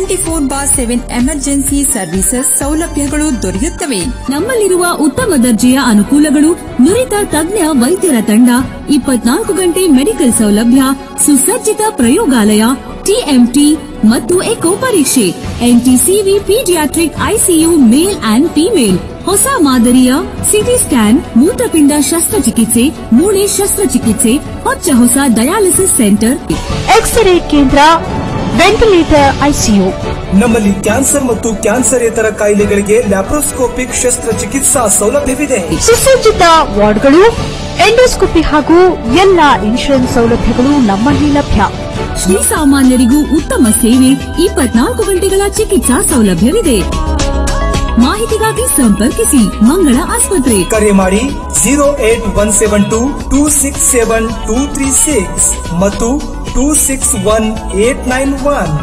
Speaker 13: 24/7 emergency services ಸೌಲಭ್ಯಗಳು ದೊರೆಯುತ್ತವೆ. ನಮ್ಮಲ್ಲಿರುವ ಉತ್ತಮ ದರ್ಜೆಯ ಅನುಕೂಲಗಳು, ನುರಿತ ತಜ್ಞ ವೈದ್ಯರ ತಂಡ, 24 ಗಂಟೆ ಮೆಡಿಕಲ್ ಸೌಲಭ್ಯ, ಸುಸಜ್ಜಿತ ಪ್ರಯೋಗಾಲಯ, TMT ಮತ್ತು ಎಕೋ ಪರೀಕ್ಷೆ, NTCV paediatric ICU male and female, ಹೊಸ ಮಾದರಿಯ ಸಿಟಿ ಸ್ಕ್ಯಾನ್, ಮೂತ್ರಪಿಂಡ ಶಸ್ತ್ರಚಿಕಿತ್ಸೆ, ಮೂಳೆ ಶಸ್ತ್ರಚಿಕಿತ್ಸೆ, ಹೊಸ ಡಯಾಲಿಸಿಸ್ ಸೆಂಟರ್,
Speaker 14: ಎಕ್ಸ್ರೇ ಕೇಂದ್ರ, ವೆಂಟಿಲೇಟರ್, ICU.
Speaker 12: ನಮ್ಮಲ್ಲಿ ಕ್ಯಾನ್ಸರ್ ಮತ್ತು ಕ್ಯಾನ್ಸರೇತರ ಕಾಯಿಲೆಗಳಿಗೆ ಲ್ಯಾಪ್ರೋಸ್ಕೋಪಿಕ್ ಶಸ್ತ್ರಚಿಕಿತ್ಸಾ ಸೌಲಭ್ಯವಿದೆ.
Speaker 14: ಸುಸಜ್ಜಿತ ವಾರ್ಡ್ಗಳು, ಎಂಡೋಸ್ಕೋಪಿ ಹಾಗೂ ಎಲ್ಲ ಇನ್ಶೂರೆನ್ಸ್ ಸೌಲಭ್ಯಗಳು ನಮ್ಮಲ್ಲಿ ಲಭ್ಯ.
Speaker 13: ಶ್ರೀಸಾಮಾನ್ಯರಿಗೂ ಉತ್ತಮ ಸೇವೆ, 24 ಗಂಟೆಗಳ ಚಿಕಿತ್ಸಾ ಸೌಲಭ್ಯವಿದೆ. ಮಾಹಿತಿಗಾಗಿ ಸಂಪರ್ಕಿಸಿ ಮಂಗಳ ಆಸ್ಪತ್ರೆ.
Speaker 12: ಕರೆ ಮಾಡಿ 08172 267 236 ಮತ್ತು 261891.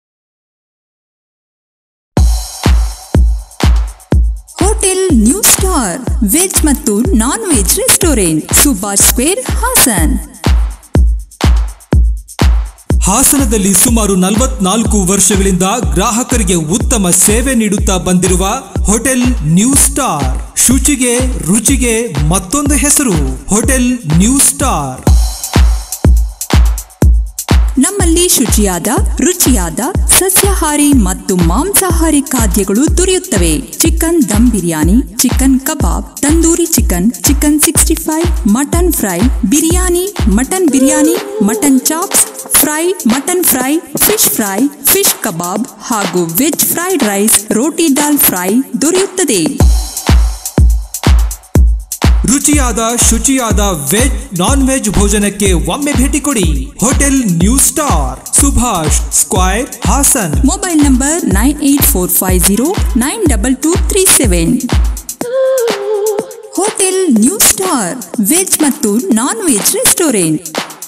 Speaker 13: Hotel new star star veg ಮತ್ತು non veg restaurant, Subhash square, Hassan.
Speaker 12: ಹಾಸನದಲ್ಲಿ ಸುಮಾರು 44 ವರ್ಷಗಳಿಂದ ಗ್ರಾಹಕರಿಗೆ ಉತ್ತಮ ಸೇವೆ ನೀಡುತ್ತಾ ಬಂದಿರುವ ಹೋಟೆಲ್ ನ್ಯೂ ಸ್ಟಾರ್. ಶುಚಿಗೆ ರುಚಿಗೆ ಮತ್ತೊಂದು ಹೆಸರು ಹೋಟೆಲ್ ನ್ಯೂ ಸ್ಟಾರ್.
Speaker 13: ನಮ್ಮಲ್ಲಿ ಶುಚಿಯಾದ, ರುಚಿಯಾದ ಸಸ್ಯಾಹಾರಿ ಮತ್ತು ಮಾಂಸಾಹಾರಿ ಖಾದ್ಯಗಳು ದೊರೆಯುತ್ತವೆ. Chicken dum biryani, chicken kebab, tandoori chicken, chicken 65, mutton fry, biryani, mutton chops, fry, mutton fry, fish kebab ಹಾಗೂ veg fried rice, roti dal fry ದೊರೆಯುತ್ತದೆ.
Speaker 12: ರುಚಿಯಾದ ಶುಚಿಯಾದ ವೆಜ್ ನಾನ್ ವೆಜ್ ಭೋಜನಕ್ಕೆ ಒಮ್ಮೆ ಭೇಟಿ ಕೊಡಿ. Hotel new star, Subhash square, Hassan.
Speaker 13: Mobile number 9845092237. Hotel new star veg ಮತ್ತು non veg restaurant.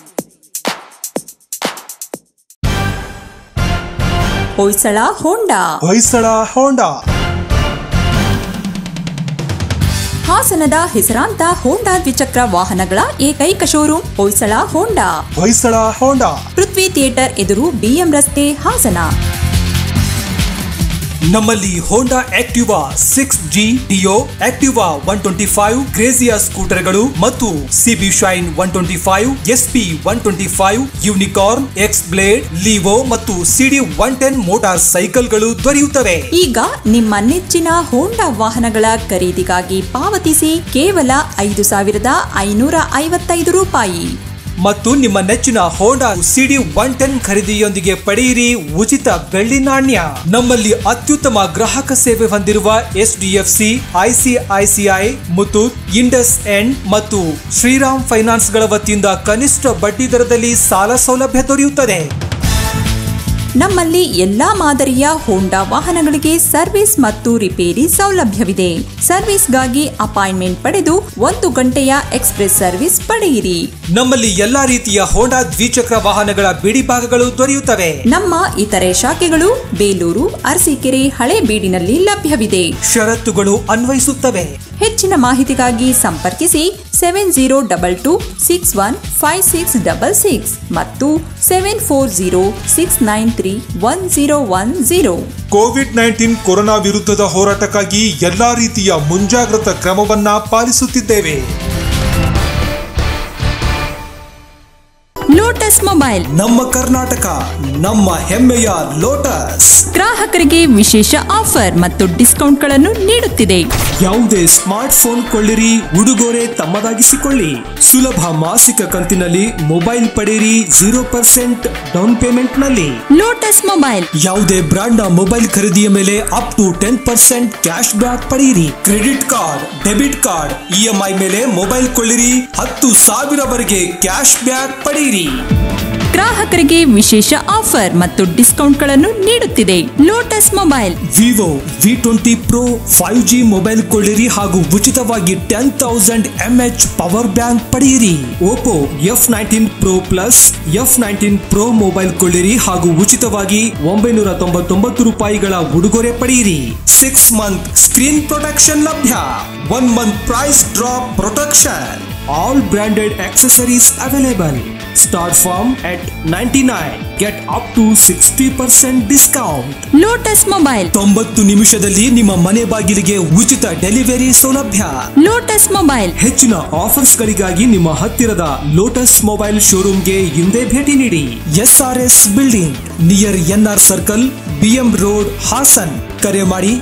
Speaker 13: Hoysala Honda. ಹಾಸನದ ಹೆಸರಾಂತ Honda ದ್ವಿಚಕ್ರ ವಾಹನಗಳ ಏಕೈಕ showroom Hoysala Honda. Prithvi theatre ಎದುರು BM ರಸ್ತೆ, ಹಾಸನ.
Speaker 12: ನಮ್ಮಲ್ಲಿ Honda Activa 6G, Dio, Activa 125, Grazia ಸ್ಕೂಟರ್ಗಳು ಮತ್ತು CB Shine 125, SP 125, Unicorn, X Blade, Livo ಮತ್ತು CD 110 ಮೋಟಾರ್ ಸೈಕಲ್ಗಳು ದೊರೆಯುತ್ತವೆ.
Speaker 13: ಈಗ ನಿಮ್ಮ ನೆಚ್ಚಿನ ಹೋಂಡಾ ವಾಹನಗಳ ಖರೀದಿಗಾಗಿ ಪಾವತಿಸಿ ಕೇವಲ 5,555 ರೂಪಾಯಿ.
Speaker 12: ಮತ್ತು ನಿಮ್ಮ ನೆಚ್ಚಿನ ಹೋಂಡಾ CD 110 ಖರೀದಿಯೊಂದಿಗೆ ಪಡೆಯಿರಿ ಉಚಿತ ಬೆಳ್ಳಿ ನಾಣ್ಯ. ನಮ್ಮಲ್ಲಿ ಅತ್ಯುತ್ತಮ ಗ್ರಾಹಕ ಸೇವೆ ಹೊಂದಿರುವ SDFC, ICICI, Muthoot, IndusInd ಮತ್ತು ಶ್ರೀರಾಮ್ ಫೈನಾನ್ಸ್ ಗಳ ವತಿಯಿಂದ ಕನಿಷ್ಠ ಬಡ್ಡಿ ದರದಲ್ಲಿ ಸಾಲ ಸೌಲಭ್ಯ ದೊರೆಯುತ್ತದೆ.
Speaker 13: ನಮ್ಮಲ್ಲಿ ಎಲ್ಲಾ ಮಾದರಿಯ ಹೋಂಡಾ ವಾಹನಗಳಿಗೆ ಸರ್ವಿಸ್ ಮತ್ತು ರಿಪೇರಿ ಸೌಲಭ್ಯವಿದೆ. ಸರ್ವಿಸ್ಗಾಗಿ ಅಪಾಯಿಂಟ್ಮೆಂಟ್ ಪಡೆದು 1 ಗಂಟೆಯ ಎಕ್ಸ್ಪ್ರೆಸ್ ಸರ್ವಿಸ್ ಪಡೆಯಿರಿ.
Speaker 12: ನಮ್ಮಲ್ಲಿ ಎಲ್ಲಾ ರೀತಿಯ ಹೋಂಡಾ ದ್ವಿಚಕ್ರ ವಾಹನಗಳ ಬಿಡಿ ಭಾಗಗಳು ದೊರೆಯುತ್ತವೆ.
Speaker 13: ನಮ್ಮ ಇತರೆ ಶಾಖೆಗಳು ಬೇಲೂರು, ಅರಸೀಕೆರೆ, ಹಳೇಬೀಡಿನಲ್ಲಿ ಲಭ್ಯವಿದೆ.
Speaker 12: ಷರತ್ತುಗಳು ಅನ್ವಯಿಸುತ್ತವೆ.
Speaker 13: ಹೆಚ್ಚಿನ ಮಾಹಿತಿಗಾಗಿ ಸಂಪರ್ಕಿಸಿ 7022615666 ಮತ್ತು 7406931010.
Speaker 12: ಕೋವಿಡ್-19 ಕೊರೋನಾ ವಿರುದ್ಧದ ಹೋರಾಟಕ್ಕಾಗಿ ಎಲ್ಲಾ ರೀತಿಯ ಮುಂಜಾಗ್ರತಾ ಕ್ರಮವನ್ನ ಪಾಲಿಸುತ್ತಿದ್ದೇವೆ.
Speaker 13: ಲೋಟಸ್ ಮೊಬೈಲ್,
Speaker 12: ನಮ್ಮ ಕರ್ನಾಟಕ, ನಮ್ಮ ಹೆಮ್ಮೆಯ ಲೋಟಸ್
Speaker 13: ಗ್ರಾಹಕರಿಗೆ ವಿಶೇಷ ಆಫರ್ ಮತ್ತು ಡಿಸ್ಕೌಂಟ್ಗಳನ್ನು ನೀಡುತ್ತಿದೆ.
Speaker 12: ಯಾವುದೇ ಸ್ಮಾರ್ಟ್ ಫೋನ್ ಕೊಳ್ಳಿರಿ, ಉಡುಗೊರೆ ತಮ್ಮದಾಗಿಸಿಕೊಳ್ಳಿ. ಸುಲಭ ಮಾಸಿಕ ಕಂತಿನಲ್ಲಿ ಮೊಬೈಲ್ ಪಡೆಯಿರಿ 0% ಡೌನ್ ಪೇಮೆಂಟ್ ನಲ್ಲಿ.
Speaker 13: Lotus mobile.
Speaker 12: ಯಾವುದೇ ಬ್ರಾಂಡ್ ನ ಮೊಬೈಲ್ ಖರೀದಿಯ ಮೇಲೆ ಅಪ್ ಟು 10% ಕ್ಯಾಶ್ ಬ್ಯಾಕ್ ಪಡೆಯಿರಿ. Credit card, debit card, EMI ಮೇಲೆ ಮೊಬೈಲ್ ಕೊಳ್ಳಿರಿ, 10,000 ವರೆಗೆ ಕ್ಯಾಶ್ ಬ್ಯಾಕ್ ಪಡೆಯಿರಿ.
Speaker 13: ಗ್ರಾಹಕರಿಗೆ ವಿಶೇಷ ಆಫರ್ ಮತ್ತು ಡಿಸ್ಕೌಂಟ್ಗಳನ್ನು ನೀಡುತ್ತಿದೆ Lotus mobile.
Speaker 12: Vivo V20 Pro 5G mobile ಕೊಳ್ಳಿರಿ ಹಾಗೂ ಉಚಿತವಾಗಿ 10,000 mAh ಪವರ್ ಬ್ಯಾಂಕ್ ಪಡೆಯಿರಿ. Oppo F19 Pro Plus, F19 Pro mobile ಕೊಳ್ಳಿರಿ ಹಾಗೂ ಉಚಿತವಾಗಿ 999 ರೂಪಾಯಿಗಳ ಉಡುಗೊರೆ ಪಡೆಯಿರಿ. 6 ಮಂತ್ ಸ್ಕ್ರೀನ್ ಪ್ರೊಟೆಕ್ಷನ್ ಲಭ್ಯ. 1 month price drop protection. All branded accessories available. Start from at 99. Get up to 60% discount.
Speaker 13: Lotus mobile.
Speaker 12: 90 ನಿಮಿಷದಲ್ಲಿ ನಿಮ್ಮ ಮನೆ ಬಾಗಿಲಿಗೆ ಉಚಿತ ಡೆಲಿವರಿ ಸೌಲಭ್ಯ.
Speaker 13: Lotus mobile.
Speaker 12: ಹೆಚ್ಚಿನ ಆಫರ್ಸ್ ಗಳಿಗಾಗಿ ನಿಮ್ಮ ಹತ್ತಿರದ ಲೋಟಸ್ ಮೊಬೈಲ್ ಶೋರೂಮ್ಗೆ ಹಿಂದೆ ಭೇಟಿ ನೀಡಿ. SRS building near NR circle, BM road, Hassan. ಕರೆ ಮಾಡಿ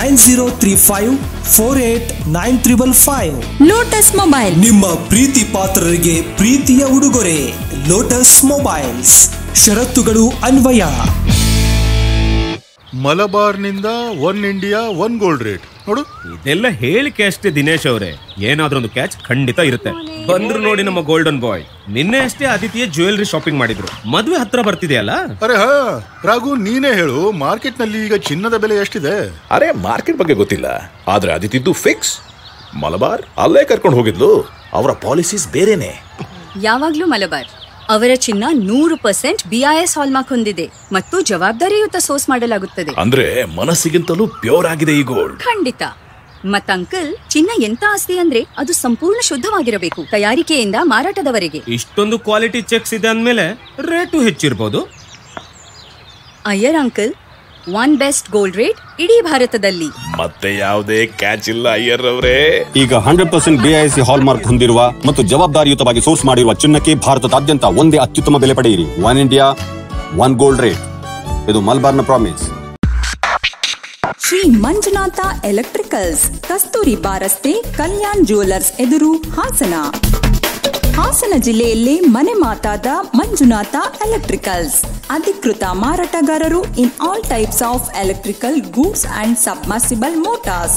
Speaker 12: 9035489555.
Speaker 13: Lotus mobile.
Speaker 12: ನಿಮ್ಮ ಪ್ರೀತಿ ಪಾತ್ರರಿಗೆ ಪ್ರೀತಿಯ ಉಡುಗೊರೆ. Lotus mobiles. ಷರತ್ತುಗಳು ಅನ್ವಯ.
Speaker 15: ಮಲಬಾರ್ನಿಂದ 1 ಇಂಡಿಯಾ 1 ಗೋಲ್ಡ್ ರೇಟ್ ನೋಡು.
Speaker 16: ಇದೆಲ್ಲ ಹೇಳಿಕೆ ಅಷ್ಟೇ ದಿನೇಶ್ ಅವರೇ, ಏನಾದ್ರೂ ಒಂದು ಕ್ಯಾಚ್ ಖಂಡಿತ ಇರುತ್ತೆ. ಬಂದ್ರು ನೋಡಿ ನಮ್ಮ ಗೋಲ್ಡನ್ ಬಾಯ್. ನಿನ್ನೆ ಅಷ್ಟೇ ಆದಿತ್ಯ ಜ್ಯುವೆಲರಿ ಶಾಪಿಂಗ್ ಮಾಡಿದ್ರು. ಮದುವೆ ಹತ್ರ ಬರ್ತಿದೆಯಲ್ಲ.
Speaker 15: ಅರೆ ಹಾ ರಾಘು, ನೀನೇ ಹೇಳು, ಮಾರ್ಕೆಟ್ ನಲ್ಲಿ ಈಗ ಚಿನ್ನದ ಬೆಲೆ ಎಷ್ಟಿದೆ?
Speaker 17: ಅರೆ ಮಾರ್ಕೆಟ್ ಬಗ್ಗೆ ಗೊತ್ತಿಲ್ಲ, ಆದ್ರೆ ಆದಿತ್ಯದ್ದು ಫಿಕ್ಸ್. ಮಲಬಾರ್ ಅಲ್ಲೇ ಕರ್ಕೊಂಡು ಹೋಗಿದ್ಲು. ಅವರ ಪಾಲಿಸೀಸ್ ಬೇರೆನೆ.
Speaker 18: ಯಾವಾಗ್ಲೂ ಮಲಬಾರ್. ಅವರ ಚಿನ್ನ 100% BIS ಹಾಲ್ಮಾರ್ಕ್ ಹೊಂದಿದೆ ಮತ್ತು ಜವಾಬ್ದಾರಿಯುತ ಸೋರ್ಸ್ ಮಾಡಲಾಗುತ್ತದೆ.
Speaker 17: ಅಂದ್ರೆ ಮನಸ್ಸಿಗಿಂತಲೂ ಪ್ಯೂರ್ ಆಗಿದೆ ಈ ಗೋಲ್ಡ್.
Speaker 18: ಖಂಡಿತ. ಮತ್ ಅಂಕಲ್, ಚಿನ್ನ ಎಂತ ಆಸ್ತಿ ಅಂದ್ರೆ ಅದು ಸಂಪೂರ್ಣ ಶುದ್ಧವಾಗಿರಬೇಕು, ತಯಾರಿಕೆಯಿಂದ ಮಾರಾಟದವರೆಗೆ.
Speaker 16: ಇಷ್ಟೊಂದು ಕ್ವಾಲಿಟಿ ಚೆಕ್ಸ್ ಇದೆ ಅಂದ್ಮೇಲೆ ರೇಟು ಹೆಚ್ಚಿರ್ಬೋದು.
Speaker 18: Iyer uncle, one best gold rate ಇಡೀ ಭಾರತದಲ್ಲಿ.
Speaker 17: ಮತ್ತೆ ಯಾವುದೇ ಕ್ಯಾಚ್ ಇಲ್ಲ ಅಯ್ಯರ್ ಅವರೇ.
Speaker 19: ಈಗ 100% BIS ಹಾಲ್ಮಾರ್ಕ್ ಹೊಂದಿರುವ ಮತ್ತು ಜವಾಬ್ದಾರಿಯುತವಾಗಿ ಸೋರ್ಸ್ ಮಾಡಿರುವ ಚಿನ್ನಕ್ಕೆ ಭಾರತದಾದ್ಯಂತ ಒಂದೇ ಅತ್ಯುತ್ತಮ ಬೆಲೆ ಪಡೆಯಿರಿ. One India, one gold rate. ಇದು ಮಲ್ಬಾರ್ನ ಪ್ರಾಮಿಸ್.
Speaker 13: ಶ್ರೀ ಮಂಜುನಾಥ ಎಲೆಕ್ಟ್ರಿಕಲ್ಸ್, ಕಸ್ತೂರಿಬಾ ರಸ್ತೆ, ಕಲ್ಯಾಣ್ ಜ್ಯುವೆಲ್ಲರ್ಸ್ ಎದುರು, ಹಾಸನ. ಹಾಸನ ಜಿಲ್ಲೆಯಲ್ಲಿ ಮನೆ ಮಾತಾದ ಮಂಜುನಾಥ ಎಲೆಕ್ಟ್ರಿಕಲ್ಸ್ ಅಧಿಕೃತ ಮಾರಾಟಗಾರರು in all types of electrical goods and submersible motors.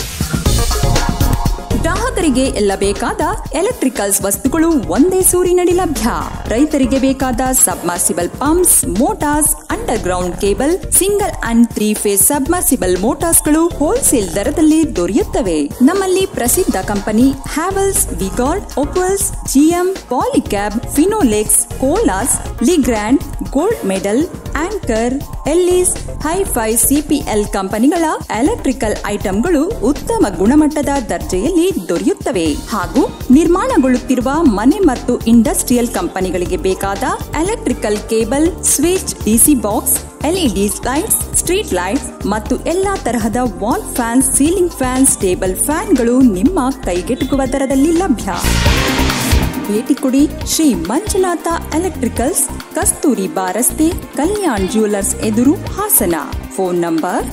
Speaker 13: ಗ್ರಾಹಕರಿಗೆ ಎಲ್ಲ ಬೇಕಾದ ಎಲೆಕ್ಟ್ರಿಕಲ್ಸ್ ವಸ್ತುಗಳು ಒಂದೇ ಸೂರಿನಡಿ ಲಭ್ಯ. ರೈತರಿಗೆ ಬೇಕಾದ submersible pumps, motors, under ground cable, single and 3 phase submersible ಮೋಟಾರ್ಸ್ಗಳು ಹೋಲ್ಸೇಲ್ ದರದಲ್ಲಿ ದೊರೆಯುತ್ತವೆ. ನಮ್ಮಲ್ಲಿ ಪ್ರಸಿದ್ಧ company Havells, V-Guard, Opals, GM, Polycab, Finolex, ಕೋಲಾಸ್, Legrand, gold medal, Anchor, Ellis, HiFi, CPL ಕಂಪನಿಗಳ ಎಲೆಕ್ಟ್ರಿಕಲ್ ಐಟಂಗಳು ಉತ್ತಮ ಗುಣಮಟ್ಟದ ದರ್ಜೆಯಲ್ಲಿ ದೊರೆಯುತ್ತವೆ. ಹಾಗೂ ನಿರ್ಮಾಣಗೊಳ್ಳುತ್ತಿರುವ ಮನೆ ಮತ್ತು ಇಂಡಸ್ಟ್ರಿಯಲ್ ಕಂಪನಿಗಳಿಗೆ ಬೇಕಾದ electrical cable, switch, DC box, LED lights, street lights ಮತ್ತು ಎಲ್ಲಾ ತರಹದ wall fans, ceiling fans, table ಫ್ಯಾನ್ಗಳು ನಿಮ್ಮ ಕೈಗೆಟುಕುವ ದರದಲ್ಲಿ ಲಭ್ಯ. ಭೇಟಿ ಕೊಡಿ ಶ್ರೀ ಮಂಜುನಾಥ ಎಲೆಕ್ಟ್ರಿಕಲ್ಸ್, ಕಸ್ತೂರಿಬಾ ರಸ್ತೆ, ಕಲ್ಯಾಣ್ ಜ್ಯುವೆಲ್ಲರ್ಸ್ ಎದುರು, ಹಾಸನ. Phone number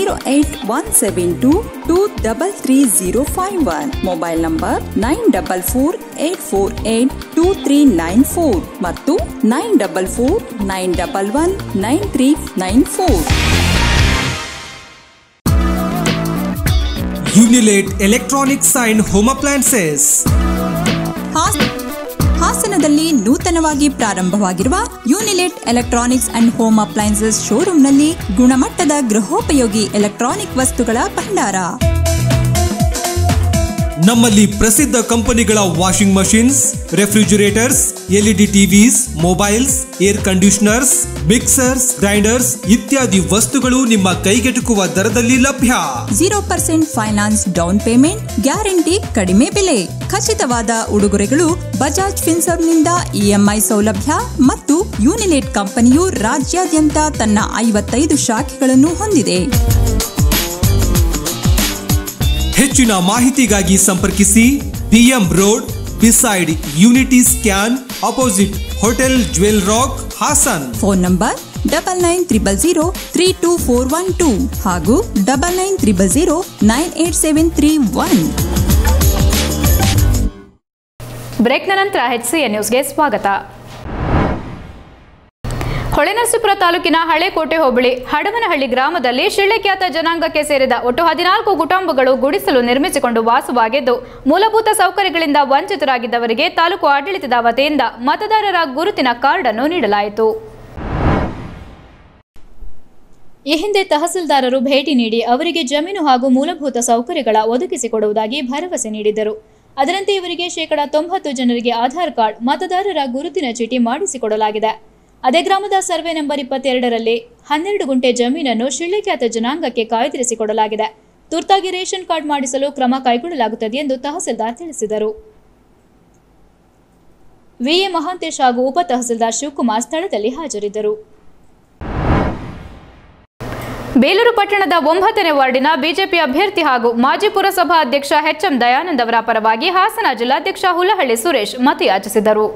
Speaker 13: 08172233051. ಮೊಬೈಲ್ ನಂಬರ್ 9448482394 ಮತ್ತು 9449119394.
Speaker 12: Unilet electronics and home appliances.
Speaker 13: ಹಾಸನದಲ್ಲಿ ನೂತನವಾಗಿ ಪ್ರಾರಂಭವಾಗಿರುವ Unilet electronics and home appliances ಶೋರೂಮ್ನಲ್ಲಿ ಗುಣಮಟ್ಟದ ಗೃಹೋಪಯೋಗಿ ಎಲೆಕ್ಟ್ರಾನಿಕ್ ವಸ್ತುಗಳ ಭಂಡಾರ.
Speaker 12: ನಮ್ಮಲ್ಲಿ ಪ್ರಸಿದ್ಧ ಕಂಪನಿಗಳ washing machines, refrigerators, LED TVs, mobiles, air conditioners, mixers, grinders ಇತ್ಯಾದಿ ವಸ್ತುಗಳು ನಿಮ್ಮ ಕೈಗೆಟುಕುವ ದರದಲ್ಲಿ ಲಭ್ಯ.
Speaker 13: 0% ಫೈನಾನ್ಸ್, ಡೌನ್ ಪೇಮೆಂಟ್, ಗ್ಯಾರಂಟಿ, ಕಡಿಮೆ ಬೆಲೆ, ಖಚಿತವಾದ ಉಡುಗೊರೆಗಳು, ಬಜಾಜ್ ಫಿನ್ಸರ್ವ್ನಿಂದ EMI ಸೌಲಭ್ಯ ಮತ್ತು ಯುನಿಲೇಟ್ ಕಂಪನಿಯು ರಾಜ್ಯಾದ್ಯಂತ ತನ್ನ 55 ಶಾಖೆಗಳನ್ನು ಹೊಂದಿದೆ.
Speaker 12: ಹೆಚ್ಚಿನ ಮಾಹಿತಿಗಾಗಿ ಸಂಪರ್ಕಿಸಿ BM road, beside Unity Scan, opposite hotel Jewel Rock, Hassan.
Speaker 13: Phone number 9900032412 ಹಾಗೂ 9900987331.
Speaker 11: ಬ್ರೇಕ್ನ ನಂತರ HCN ನ್ಯೂಸ್ಗೆ ಸ್ವಾಗತ. ಹೊಳೆನರಸೀಪುರ ತಾಲೂಕಿನ ಹಳೆಕೋಟೆ ಹೋಬಳಿ ಹಡವನಹಳ್ಳಿ ಗ್ರಾಮದಲ್ಲಿ ಶಿಳ್ಳೆಖ್ಯಾತ ಜನಾಂಗಕ್ಕೆ ಸೇರಿದ ಒಟ್ಟು 14 ಕುಟುಂಬಗಳು ಗುಡಿಸಲು ನಿರ್ಮಿಸಿಕೊಂಡು ವಾಸವಾಗಿದ್ದು, ಮೂಲಭೂತ ಸೌಕರ್ಯಗಳಿಂದ ವಂಚಿತರಾಗಿದ್ದವರಿಗೆ ತಾಲೂಕು ಆಡಳಿತದ ವತಿಯಿಂದ ಮತದಾರರ ಗುರುತಿನ ಕಾರ್ಡ್ ಅನ್ನು ನೀಡಲಾಯಿತು.
Speaker 1: ಈ ಹಿಂದೆ ತಹಸೀಲ್ದಾರರು ಭೇಟಿ ನೀಡಿ ಅವರಿಗೆ ಜಮೀನು ಹಾಗೂ ಮೂಲಭೂತ ಸೌಕರ್ಯಗಳ ಒದಗಿಸಿಕೊಡುವುದಾಗಿ ಭರವಸೆ ನೀಡಿದ್ದರು. ಅದರಂತೆ ಇವರಿಗೆ 90% ಜನರಿಗೆ ಆಧಾರ್ ಕಾರ್ಡ್, ಮತದಾರರ ಗುರುತಿನ ಚೀಟಿ ಮಾಡಿಸಿಕೊಡಲಾಗಿದೆ. ಅದೇ ಗ್ರಾಮದ ಸರ್ವೆ ನಂಬರ್ 22ರಲ್ಲಿ 12 ಗುಂಟೆ ಜಮೀನನ್ನು ಶಿಳ್ಳೆಖ್ಯಾತ ಜನಾಂಗಕ್ಕೆ ಕಾಯ್ದಿರಿಸಿಕೊಡಲಾಗಿದೆ. ತುರ್ತಾಗಿ ರೇಷನ್ ಕಾರ್ಡ್ ಮಾಡಿಸಲು ಕ್ರಮ ಕೈಗೊಳ್ಳಲಾಗುತ್ತದೆ ಎಂದು ತಹಸೀಲ್ದಾರ್ ತಿಳಿಸಿದರು. VA ಮಹಾಂತೇಶ್ ಹಾಗೂ ಉಪ ತಹಸೀಲ್ದಾರ್ ಶಿವಕುಮಾರ್ ಸ್ಥಳದಲ್ಲಿ ಹಾಜರಿದ್ದರು.
Speaker 11: ಬೇಲೂರು ಪಟ್ಟಣದ 9ನೇ ವಾರ್ಡಿನ ಬಿಜೆಪಿ ಅಭ್ಯರ್ಥಿ ಹಾಗೂ ಮಾಜಿ ಪುರಸಭಾ ಅಧ್ಯಕ್ಷ HM ದಯಾನಂದ್ ಅವರ ಪರವಾಗಿ ಹಾಸನ ಜಿಲ್ಲಾಧ್ಯಕ್ಷ ಹುಲಹಳ್ಳಿ ಸುರೇಶ್ ಮತಯಾಚಿಸಿದರು.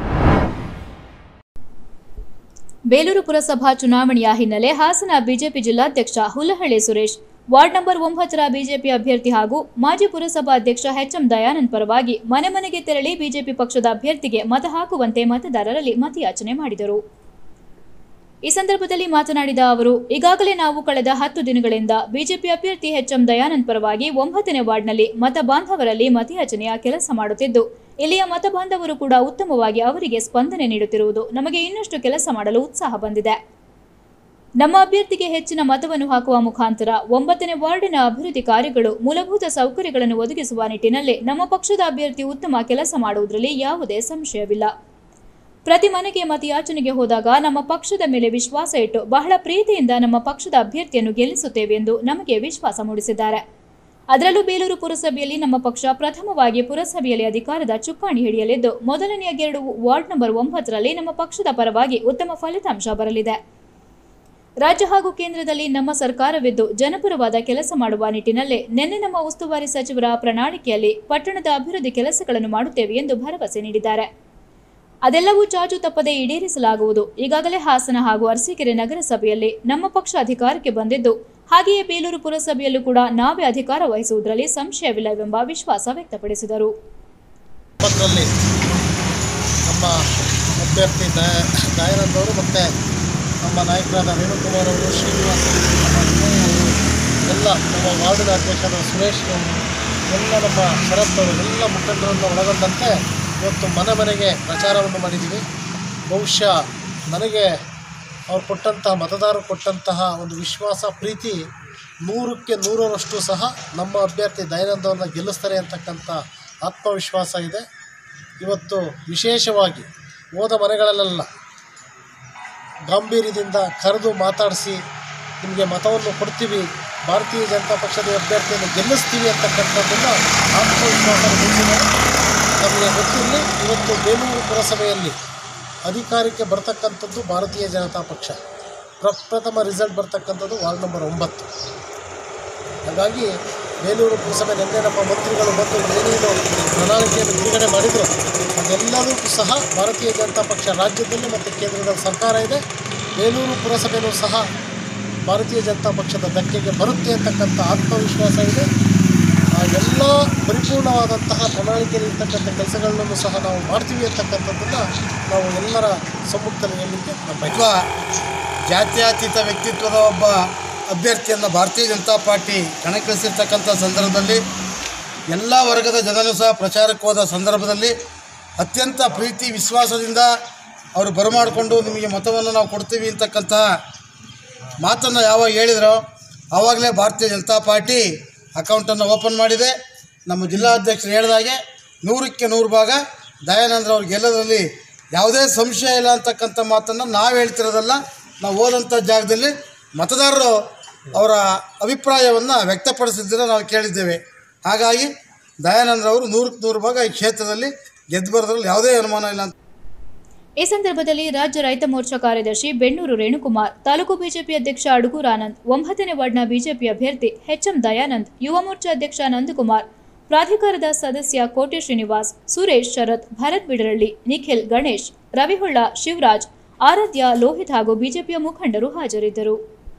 Speaker 1: ಬೇಲೂರು ಪುರಸಭಾ ಚುನಾವಣೆಯ ಹಿನ್ನೆಲೆ ಹಾಸನ ಬಿಜೆಪಿ ಜಿಲ್ಲಾಧ್ಯಕ್ಷ ಹುಲಹಳ್ಳಿ ಸುರೇಶ್ ವಾರ್ಡ್ ನಂಬರ್ 9ರ ಬಿಜೆಪಿ ಅಭ್ಯರ್ಥಿ ಹಾಗೂ ಮಾಜಿ ಪುರಸಭಾ ಅಧ್ಯಕ್ಷ HM ದಯಾನಂದ್ ಪರವಾಗಿ ಮನೆ ಮನೆಗೆ ತೆರಳಿ ಬಿಜೆಪಿ ಪಕ್ಷದ ಅಭ್ಯರ್ಥಿಗೆ ಮತ ಹಾಕುವಂತೆ ಮತದಾರರಲ್ಲಿ ಮತಯಾಚನೆ ಮಾಡಿದರು. ಈ ಸಂದರ್ಭದಲ್ಲಿ ಮಾತನಾಡಿದ ಅವರು, ಈಗಾಗಲೇ ನಾವು ಕಳೆದ 10 ದಿನಗಳಿಂದ ಬಿಜೆಪಿ ಅಭ್ಯರ್ಥಿ HM ದಯಾನಂದ್ ಪರವಾಗಿ 9ನೇ ವಾರ್ಡ್ನಲ್ಲಿ ಮತ ಬಾಂಧವರಲ್ಲಿ ಮತಯಾಚನೆಯ ಕೆಲಸ ಮಾಡುತ್ತಿದ್ದು, ಇಲ್ಲಿಯ ಮತ ಬಾಂಧವರು ಕೂಡ ಉತ್ತಮವಾಗಿ ಅವರಿಗೆ ಸ್ಪಂದನೆ ನೀಡುತ್ತಿರುವುದು ನಮಗೆ ಇನ್ನಷ್ಟು ಕೆಲಸ ಮಾಡಲು ಉತ್ಸಾಹ ಬಂದಿದೆ. ನಮ್ಮ ಅಭ್ಯರ್ಥಿಗೆ ಹೆಚ್ಚಿನ ಮತವನ್ನು ಹಾಕುವ ಮುಖಾಂತರ 9ನೇ ವಾರ್ಡಿನ ಅಭಿವೃದ್ಧಿ ಕಾರ್ಯಗಳು, ಮೂಲಭೂತ ಸೌಕರ್ಯಗಳನ್ನು ಒದಗಿಸುವ ನಿಟ್ಟಿನಲ್ಲಿ ನಮ್ಮ ಪಕ್ಷದ ಅಭ್ಯರ್ಥಿ ಉತ್ತಮ ಕೆಲಸ ಮಾಡುವುದರಲ್ಲಿ ಯಾವುದೇ ಸಂಶಯವಿಲ್ಲ. ಪ್ರತಿ ಮನೆಗೆ ಮತಯಾಚನೆಗೆ ಹೋದಾಗ ನಮ್ಮ ಪಕ್ಷದ ಮೇಲೆ ವಿಶ್ವಾಸ ಇಟ್ಟು ಬಹಳ ಪ್ರೀತಿಯಿಂದ ನಮ್ಮ ಪಕ್ಷದ ಅಭ್ಯರ್ಥಿಯನ್ನು ಗೆಲ್ಲಿಸುತ್ತೇವೆ ಎಂದು ನಮಗೆ ವಿಶ್ವಾಸ ಮೂಡಿಸಿದ್ದಾರೆ. ಅದರಲ್ಲೂ ಬೇಲೂರು ಪುರಸಭೆಯಲ್ಲಿ ನಮ್ಮ ಪಕ್ಷ ಪ್ರಥಮವಾಗಿ ಪುರಸಭೆಯಲ್ಲಿ ಅಧಿಕಾರದ ಚುಕ್ಕಾಣಿ ಹಿಡಿಯಲಿದ್ದು ಮೊದಲನೆಯ 2 ವಾರ್ಡ್ ನಂಬರ್ 9ರಲ್ಲಿ ನಮ್ಮ ಪಕ್ಷದ ಪರವಾಗಿ ಉತ್ತಮ ಫಲಿತಾಂಶ ಬರಲಿದೆ. ರಾಜ್ಯ ಹಾಗೂ ಕೇಂದ್ರದಲ್ಲಿ ನಮ್ಮ ಸರ್ಕಾರವಿದ್ದು ಜನಪರವಾದ ಕೆಲಸ ಮಾಡುವ ನಿಟ್ಟಿನಲ್ಲಿ ನಿನ್ನೆ ನಮ್ಮ ಉಸ್ತುವಾರಿ ಸಚಿವರ ಪ್ರಣಾಳಿಕೆಯಲ್ಲಿ ಪಟ್ಟಣದ ಅಭಿವೃದ್ಧಿ ಕೆಲಸಗಳನ್ನು ಮಾಡುತ್ತೇವೆ ಎಂದು ಭರವಸೆ ನೀಡಿದ್ದಾರೆ. ಅದೆಲ್ಲವೂ ಚಾಚು ತಪ್ಪದೆ ಈಡೇರಿಸಲಾಗುವುದು. ಈಗಾಗಲೇ ಹಾಸನ ಹಾಗೂ ಅರಸೀಕೆರೆ ನಗರಸಭೆಯಲ್ಲಿ ನಮ್ಮ ಪಕ್ಷ ಅಧಿಕಾರಕ್ಕೆ ಬಂದಿದ್ದು ಹಾಗೆಯೇ ಬೇಲೂರು ಪುರಸಭೆಯಲ್ಲೂ ಕೂಡ ನಾವೇ ಅಧಿಕಾರ ವಹಿಸುವುದರಲ್ಲಿ ಸಂಶಯವಿಲ್ಲವೆಂಬ ವಿಶ್ವಾಸ ವ್ಯಕ್ತಪಡಿಸಿದರು.
Speaker 20: ನಮ್ಮ ಅಭ್ಯರ್ಥಿ ದಯಾನಂದ್ ಅವರು ಮತ್ತು ನಮ್ಮ ನಾಯಕರಾದ ರೇಣುಕುಮಾರ್ ಅವರು, ಶ್ರೀನಿವಾಸ್ ಎಲ್ಲ ನಮ್ಮ ವಾರ್ಡಿನ ಅಧ್ಯಕ್ಷರಾದ ಸುರೇಶ್ ಅವರು, ಎಲ್ಲ ನಮ್ಮ ಶರತ್ ಅವರು, ಎಲ್ಲ ಮುಖಂಡರನ್ನು ಒಳಗೊಂಡಂತೆ ಇವತ್ತು ಮನೆ ಮನೆಗೆ ಪ್ರಚಾರವನ್ನು ಮಾಡಿದ್ದೀವಿ. ಬಹುಶಃ ನನಗೆ ಅವ್ರು ಕೊಟ್ಟಂತಹ ಮತದಾರರು ಕೊಟ್ಟಂತಹ ಒಂದು ವಿಶ್ವಾಸ, ಪ್ರೀತಿ 100ಕ್ಕೆ 100ರಷ್ಟು ಸಹ ನಮ್ಮ ಅಭ್ಯರ್ಥಿ ದಯಾನಂದ್ ಅವ್ರನ್ನ ಗೆಲ್ಲಿಸ್ತಾರೆ ಅಂತಕ್ಕಂಥ ಆತ್ಮವಿಶ್ವಾಸ ಇದೆ. ಇವತ್ತು ವಿಶೇಷವಾಗಿ ಹೋದ ಮನೆಗಳಲ್ಲೆಲ್ಲ ಗಾಂಭೀರ್ಯದಿಂದ ಕರೆದು ಮಾತಾಡಿಸಿ ನಿಮಗೆ ಮತವನ್ನು ಕೊಡ್ತೀವಿ, ಭಾರತೀಯ ಜನತಾ ಪಕ್ಷದ ಅಭ್ಯರ್ಥಿಯನ್ನು ಗೆಲ್ಲಿಸ್ತೀವಿ ಅಂತಕ್ಕಂಥದ್ದನ್ನು ಆತ್ಮವಿಶ್ವಾಸ ಮೂಡಿಸಿದ್ದಾರೆ. ನಮಗೆ ಗೊತ್ತಿರಲಿ, ಇವತ್ತು ಬೇಲೂರು ಪುರಸಭೆಯಲ್ಲಿ ಅಧಿಕಾರಕ್ಕೆ ಬರ್ತಕ್ಕಂಥದ್ದು ಭಾರತೀಯ ಜನತಾ ಪಕ್ಷ. ಪ್ರಪ್ರಥಮ ರಿಸಲ್ಟ್ ಬರ್ತಕ್ಕಂಥದ್ದು ವಾರ್ಡ್ ನಂಬರ್ 9. ಹಾಗಾಗಿ ಬೇಲೂರು ಪುರಸಭೆ ನಿನ್ನೆ ನಮ್ಮ ಮಂತ್ರಿಗಳು ಬಂದು ಏನೇನು ಪ್ರಣಾಳಿಕೆಯನ್ನು ಬಿಡುಗಡೆ ಮಾಡಿದರು ಅದೆಲ್ಲವೂ ಸಹ ಭಾರತೀಯ ಜನತಾ ಪಕ್ಷ ರಾಜ್ಯದಲ್ಲಿ ಮತ್ತು ಕೇಂದ್ರದಲ್ಲಿ ಸರ್ಕಾರ ಇದೆ. ಬೇಲೂರು ಪುರಸಭೆಯೂ ಸಹ ಭಾರತೀಯ ಜನತಾ ಪಕ್ಷದ ಧಕ್ಕೆಗೆ ಬರುತ್ತೆ ಅಂತಕ್ಕಂಥ ಆತ್ಮವಿಶ್ವಾಸ ಇದೆ. ಆ ಎಲ್ಲ ಪರಿಪೂರ್ಣವಾದಂತಹ ಪ್ರಣಾಳಿಕೆಯಲ್ಲಿ ಇರ್ತಕ್ಕಂಥ ಕೆಲಸಗಳನ್ನು ಸಹ ನಾವು ಮಾಡ್ತೀವಿ ಅಂತಕ್ಕಂಥದ್ದನ್ನು ನಾವು ಎಲ್ಲರ ಸಮ್ಮುಖದಲ್ಲಿ ಹೇಳಲಿಕ್ಕೆ ನಮ್ಮ
Speaker 21: ಜಾತ್ಯತೀತ ವ್ಯಕ್ತಿತ್ವದ ಒಬ್ಬ ಅಭ್ಯರ್ಥಿಯನ್ನು ಭಾರತೀಯ ಜನತಾ ಪಾರ್ಟಿ ಕಣಕ್ಕಿಳಿಸಿರ್ತಕ್ಕಂಥ ಸಂದರ್ಭದಲ್ಲಿ ಎಲ್ಲ ವರ್ಗದ ಜನರು ಸಹ ಪ್ರಚಾರಕ್ಕೆ ಹೋದ ಸಂದರ್ಭದಲ್ಲಿ ಅತ್ಯಂತ ಪ್ರೀತಿ ವಿಶ್ವಾಸದಿಂದ ಅವರು ಬರಮಾಡಿಕೊಂಡು ನಿಮಗೆ ಮತವನ್ನು ನಾವು ಕೊಡ್ತೀವಿ ಅಂತಕ್ಕಂತಹ ಮಾತನ್ನು ಯಾವಾಗ ಹೇಳಿದರೋ ಆವಾಗಲೇ ಭಾರತೀಯ ಜನತಾ ಪಾರ್ಟಿ ಅಕೌಂಟನ್ನು ಓಪನ್ ಮಾಡಿದೆ. ನಮ್ಮ ಜಿಲ್ಲಾಧ್ಯಕ್ಷರು ಹೇಳಿದಾಗೆ 100ಕ್ಕೆ 100 ಭಾಗ ದಯಾನಂದ್ರ ಅವ್ರಿಗೆ ಗೆಲ್ಲೋದ್ರಲ್ಲಿ ಯಾವುದೇ ಸಂಶಯ ಇಲ್ಲ ಅಂತಕ್ಕಂಥ ಮಾತನ್ನು ನಾವು ಹೇಳ್ತಿರೋದಲ್ಲ, ನಾವು ಹೋದಂಥ ಜಾಗದಲ್ಲಿ ಮತದಾರರು ಅವರ ಅಭಿಪ್ರಾಯವನ್ನು ವ್ಯಕ್ತಪಡಿಸಿದ್ದನ್ನು ನಾವು ಕೇಳಿದ್ದೇವೆ. ಹಾಗಾಗಿ ದಯಾನಂದ್ರ ಅವರು 100ಕ್ಕೆ 100 ಭಾಗ ಈ ಕ್ಷೇತ್ರದಲ್ಲಿ ಗೆದ್ದು ಬರೋದ್ರಲ್ಲಿ ಯಾವುದೇ ಅನುಮಾನ ಇಲ್ಲ ಅಂತ.
Speaker 1: ಈ ಸಂದರ್ಭದಲ್ಲಿ ರಾಜ್ಯ ರೈತ ಮೋರ್ಚಾ ಕಾರ್ಯದರ್ಶಿ ಬೆಣ್ಣೂರು ರೇಣುಕುಮಾರ್, ತಾಲೂಕು ಬಿಜೆಪಿ ಅಧ್ಯಕ್ಷ ಅಡುಗೂರು ಆನಂದ್, 9ನೇ ವಾರ್ಡ್ನ ಬಿಜೆಪಿ ಅಭ್ಯರ್ಥಿ ಎಚ್ಎಂ ದಯಾನಂದ್, ಯುವ ಮೋರ್ಚಾ ಅಧ್ಯಕ್ಷ ನಂದಕುಮಾರ್, ಪ್ರಾಧಿಕಾರದ ಸದಸ್ಯ ಕೋಟೆ ಶ್ರೀನಿವಾಸ್, ಸುರೇಶ್, ಶರತ್, ಭರತ್ ಬಿಡರಳ್ಳಿ, ನಿಖಿಲ್, ಗಣೇಶ್, ರವಿಹೊಳ್ಳ, ಶಿವರಾಜ್, ಆರಾಧ್ಯ, ಲೋಹಿತ್ ಹಾಗೂ ಬಿಜೆಪಿಯ ಮುಖಂಡರು ಹಾಜರಿದ್ದರು.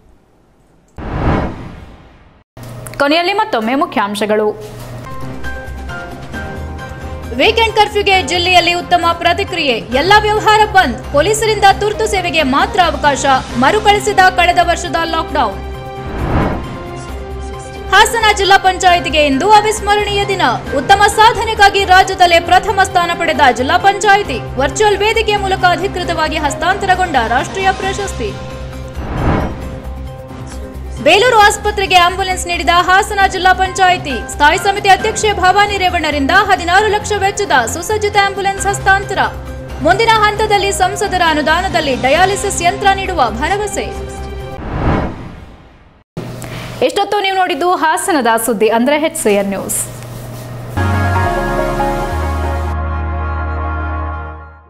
Speaker 11: ಕೊನೆಯಲ್ಲಿ ಮತ್ತೊಮ್ಮೆ ಮುಖ್ಯಾಂಶಗಳು.
Speaker 1: ವೀಕೆಂಡ್ ಕರ್ಫ್ಯೂಗೆ ಜಿಲ್ಲೆಯಲ್ಲಿ ಉತ್ತಮ ಪ್ರತಿಕ್ರಿಯೆ. ಎಲ್ಲ ವ್ಯವಹಾರ ಬಂದ್. ಪೊಲೀಸರಿಂದ ತುರ್ತು ಸೇವೆಗೆ ಮಾತ್ರ ಅವಕಾಶ. ಮರುಕಳಿಸಿದ ಕಳೆದ ವರ್ಷದ ಲಾಕ್ಡೌನ್. ಹಾಸನ ಜಿಲ್ಲಾ ಪಂಚಾಯಿತಿಗೆ ಇಂದು ಅವಿಸ್ಮರಣೀಯ ದಿನ. ಉತ್ತಮ ಸಾಧನೆಗಾಗಿ ರಾಜ್ಯದಲ್ಲೇ ಪ್ರಥಮ ಸ್ಥಾನ ಪಡೆದ ಜಿಲ್ಲಾ ಪಂಚಾಯಿತಿ. ವರ್ಚುವಲ್ ವೇದಿಕೆಯ ಮೂಲಕ ಅಧಿಕೃತವಾಗಿ ಹಸ್ತಾಂತರಗೊಂಡ ರಾಷ್ಟ್ರೀಯ ಪ್ರಶಸ್ತಿ. ಬೇಲೂರು ಆಸ್ಪತ್ರೆಗೆ ಆಂಬ್ಯುಲೆನ್ಸ್ ನೀಡಿದ ಹಾಸನ ಜಿಲ್ಲಾ ಪಂಚಾಯಿತಿ. ಸ್ಥಾಯಿ ಸಮಿತಿ ಅಧ್ಯಕ್ಷೆ ಭವಾನಿ ರೇವಣ್ಣರಿಂದ 16 ಲಕ್ಷ ವೆಚ್ಚದ ಸುಸಜ್ಜಿತ ಆಂಬ್ಯುಲೆನ್ಸ್ ಹಸ್ತಾಂತರ. ಮುಂದಿನ ಹಂತದಲ್ಲಿ ಸಂಸದರ ಅನುದಾನದಲ್ಲಿ ಡಯಾಲಿಸಿಸ್ ಯಂತ್ರ ನೀಡುವ ಭರವಸೆ.
Speaker 11: ಎಷ್ಟೊತ್ತು ನೀವು ನೋಡಿದ್ದು ಹಾಸನದ ಸುದ್ದಿ ಅಂದ್ರೆ HCN ನ್ಯೂಸ್.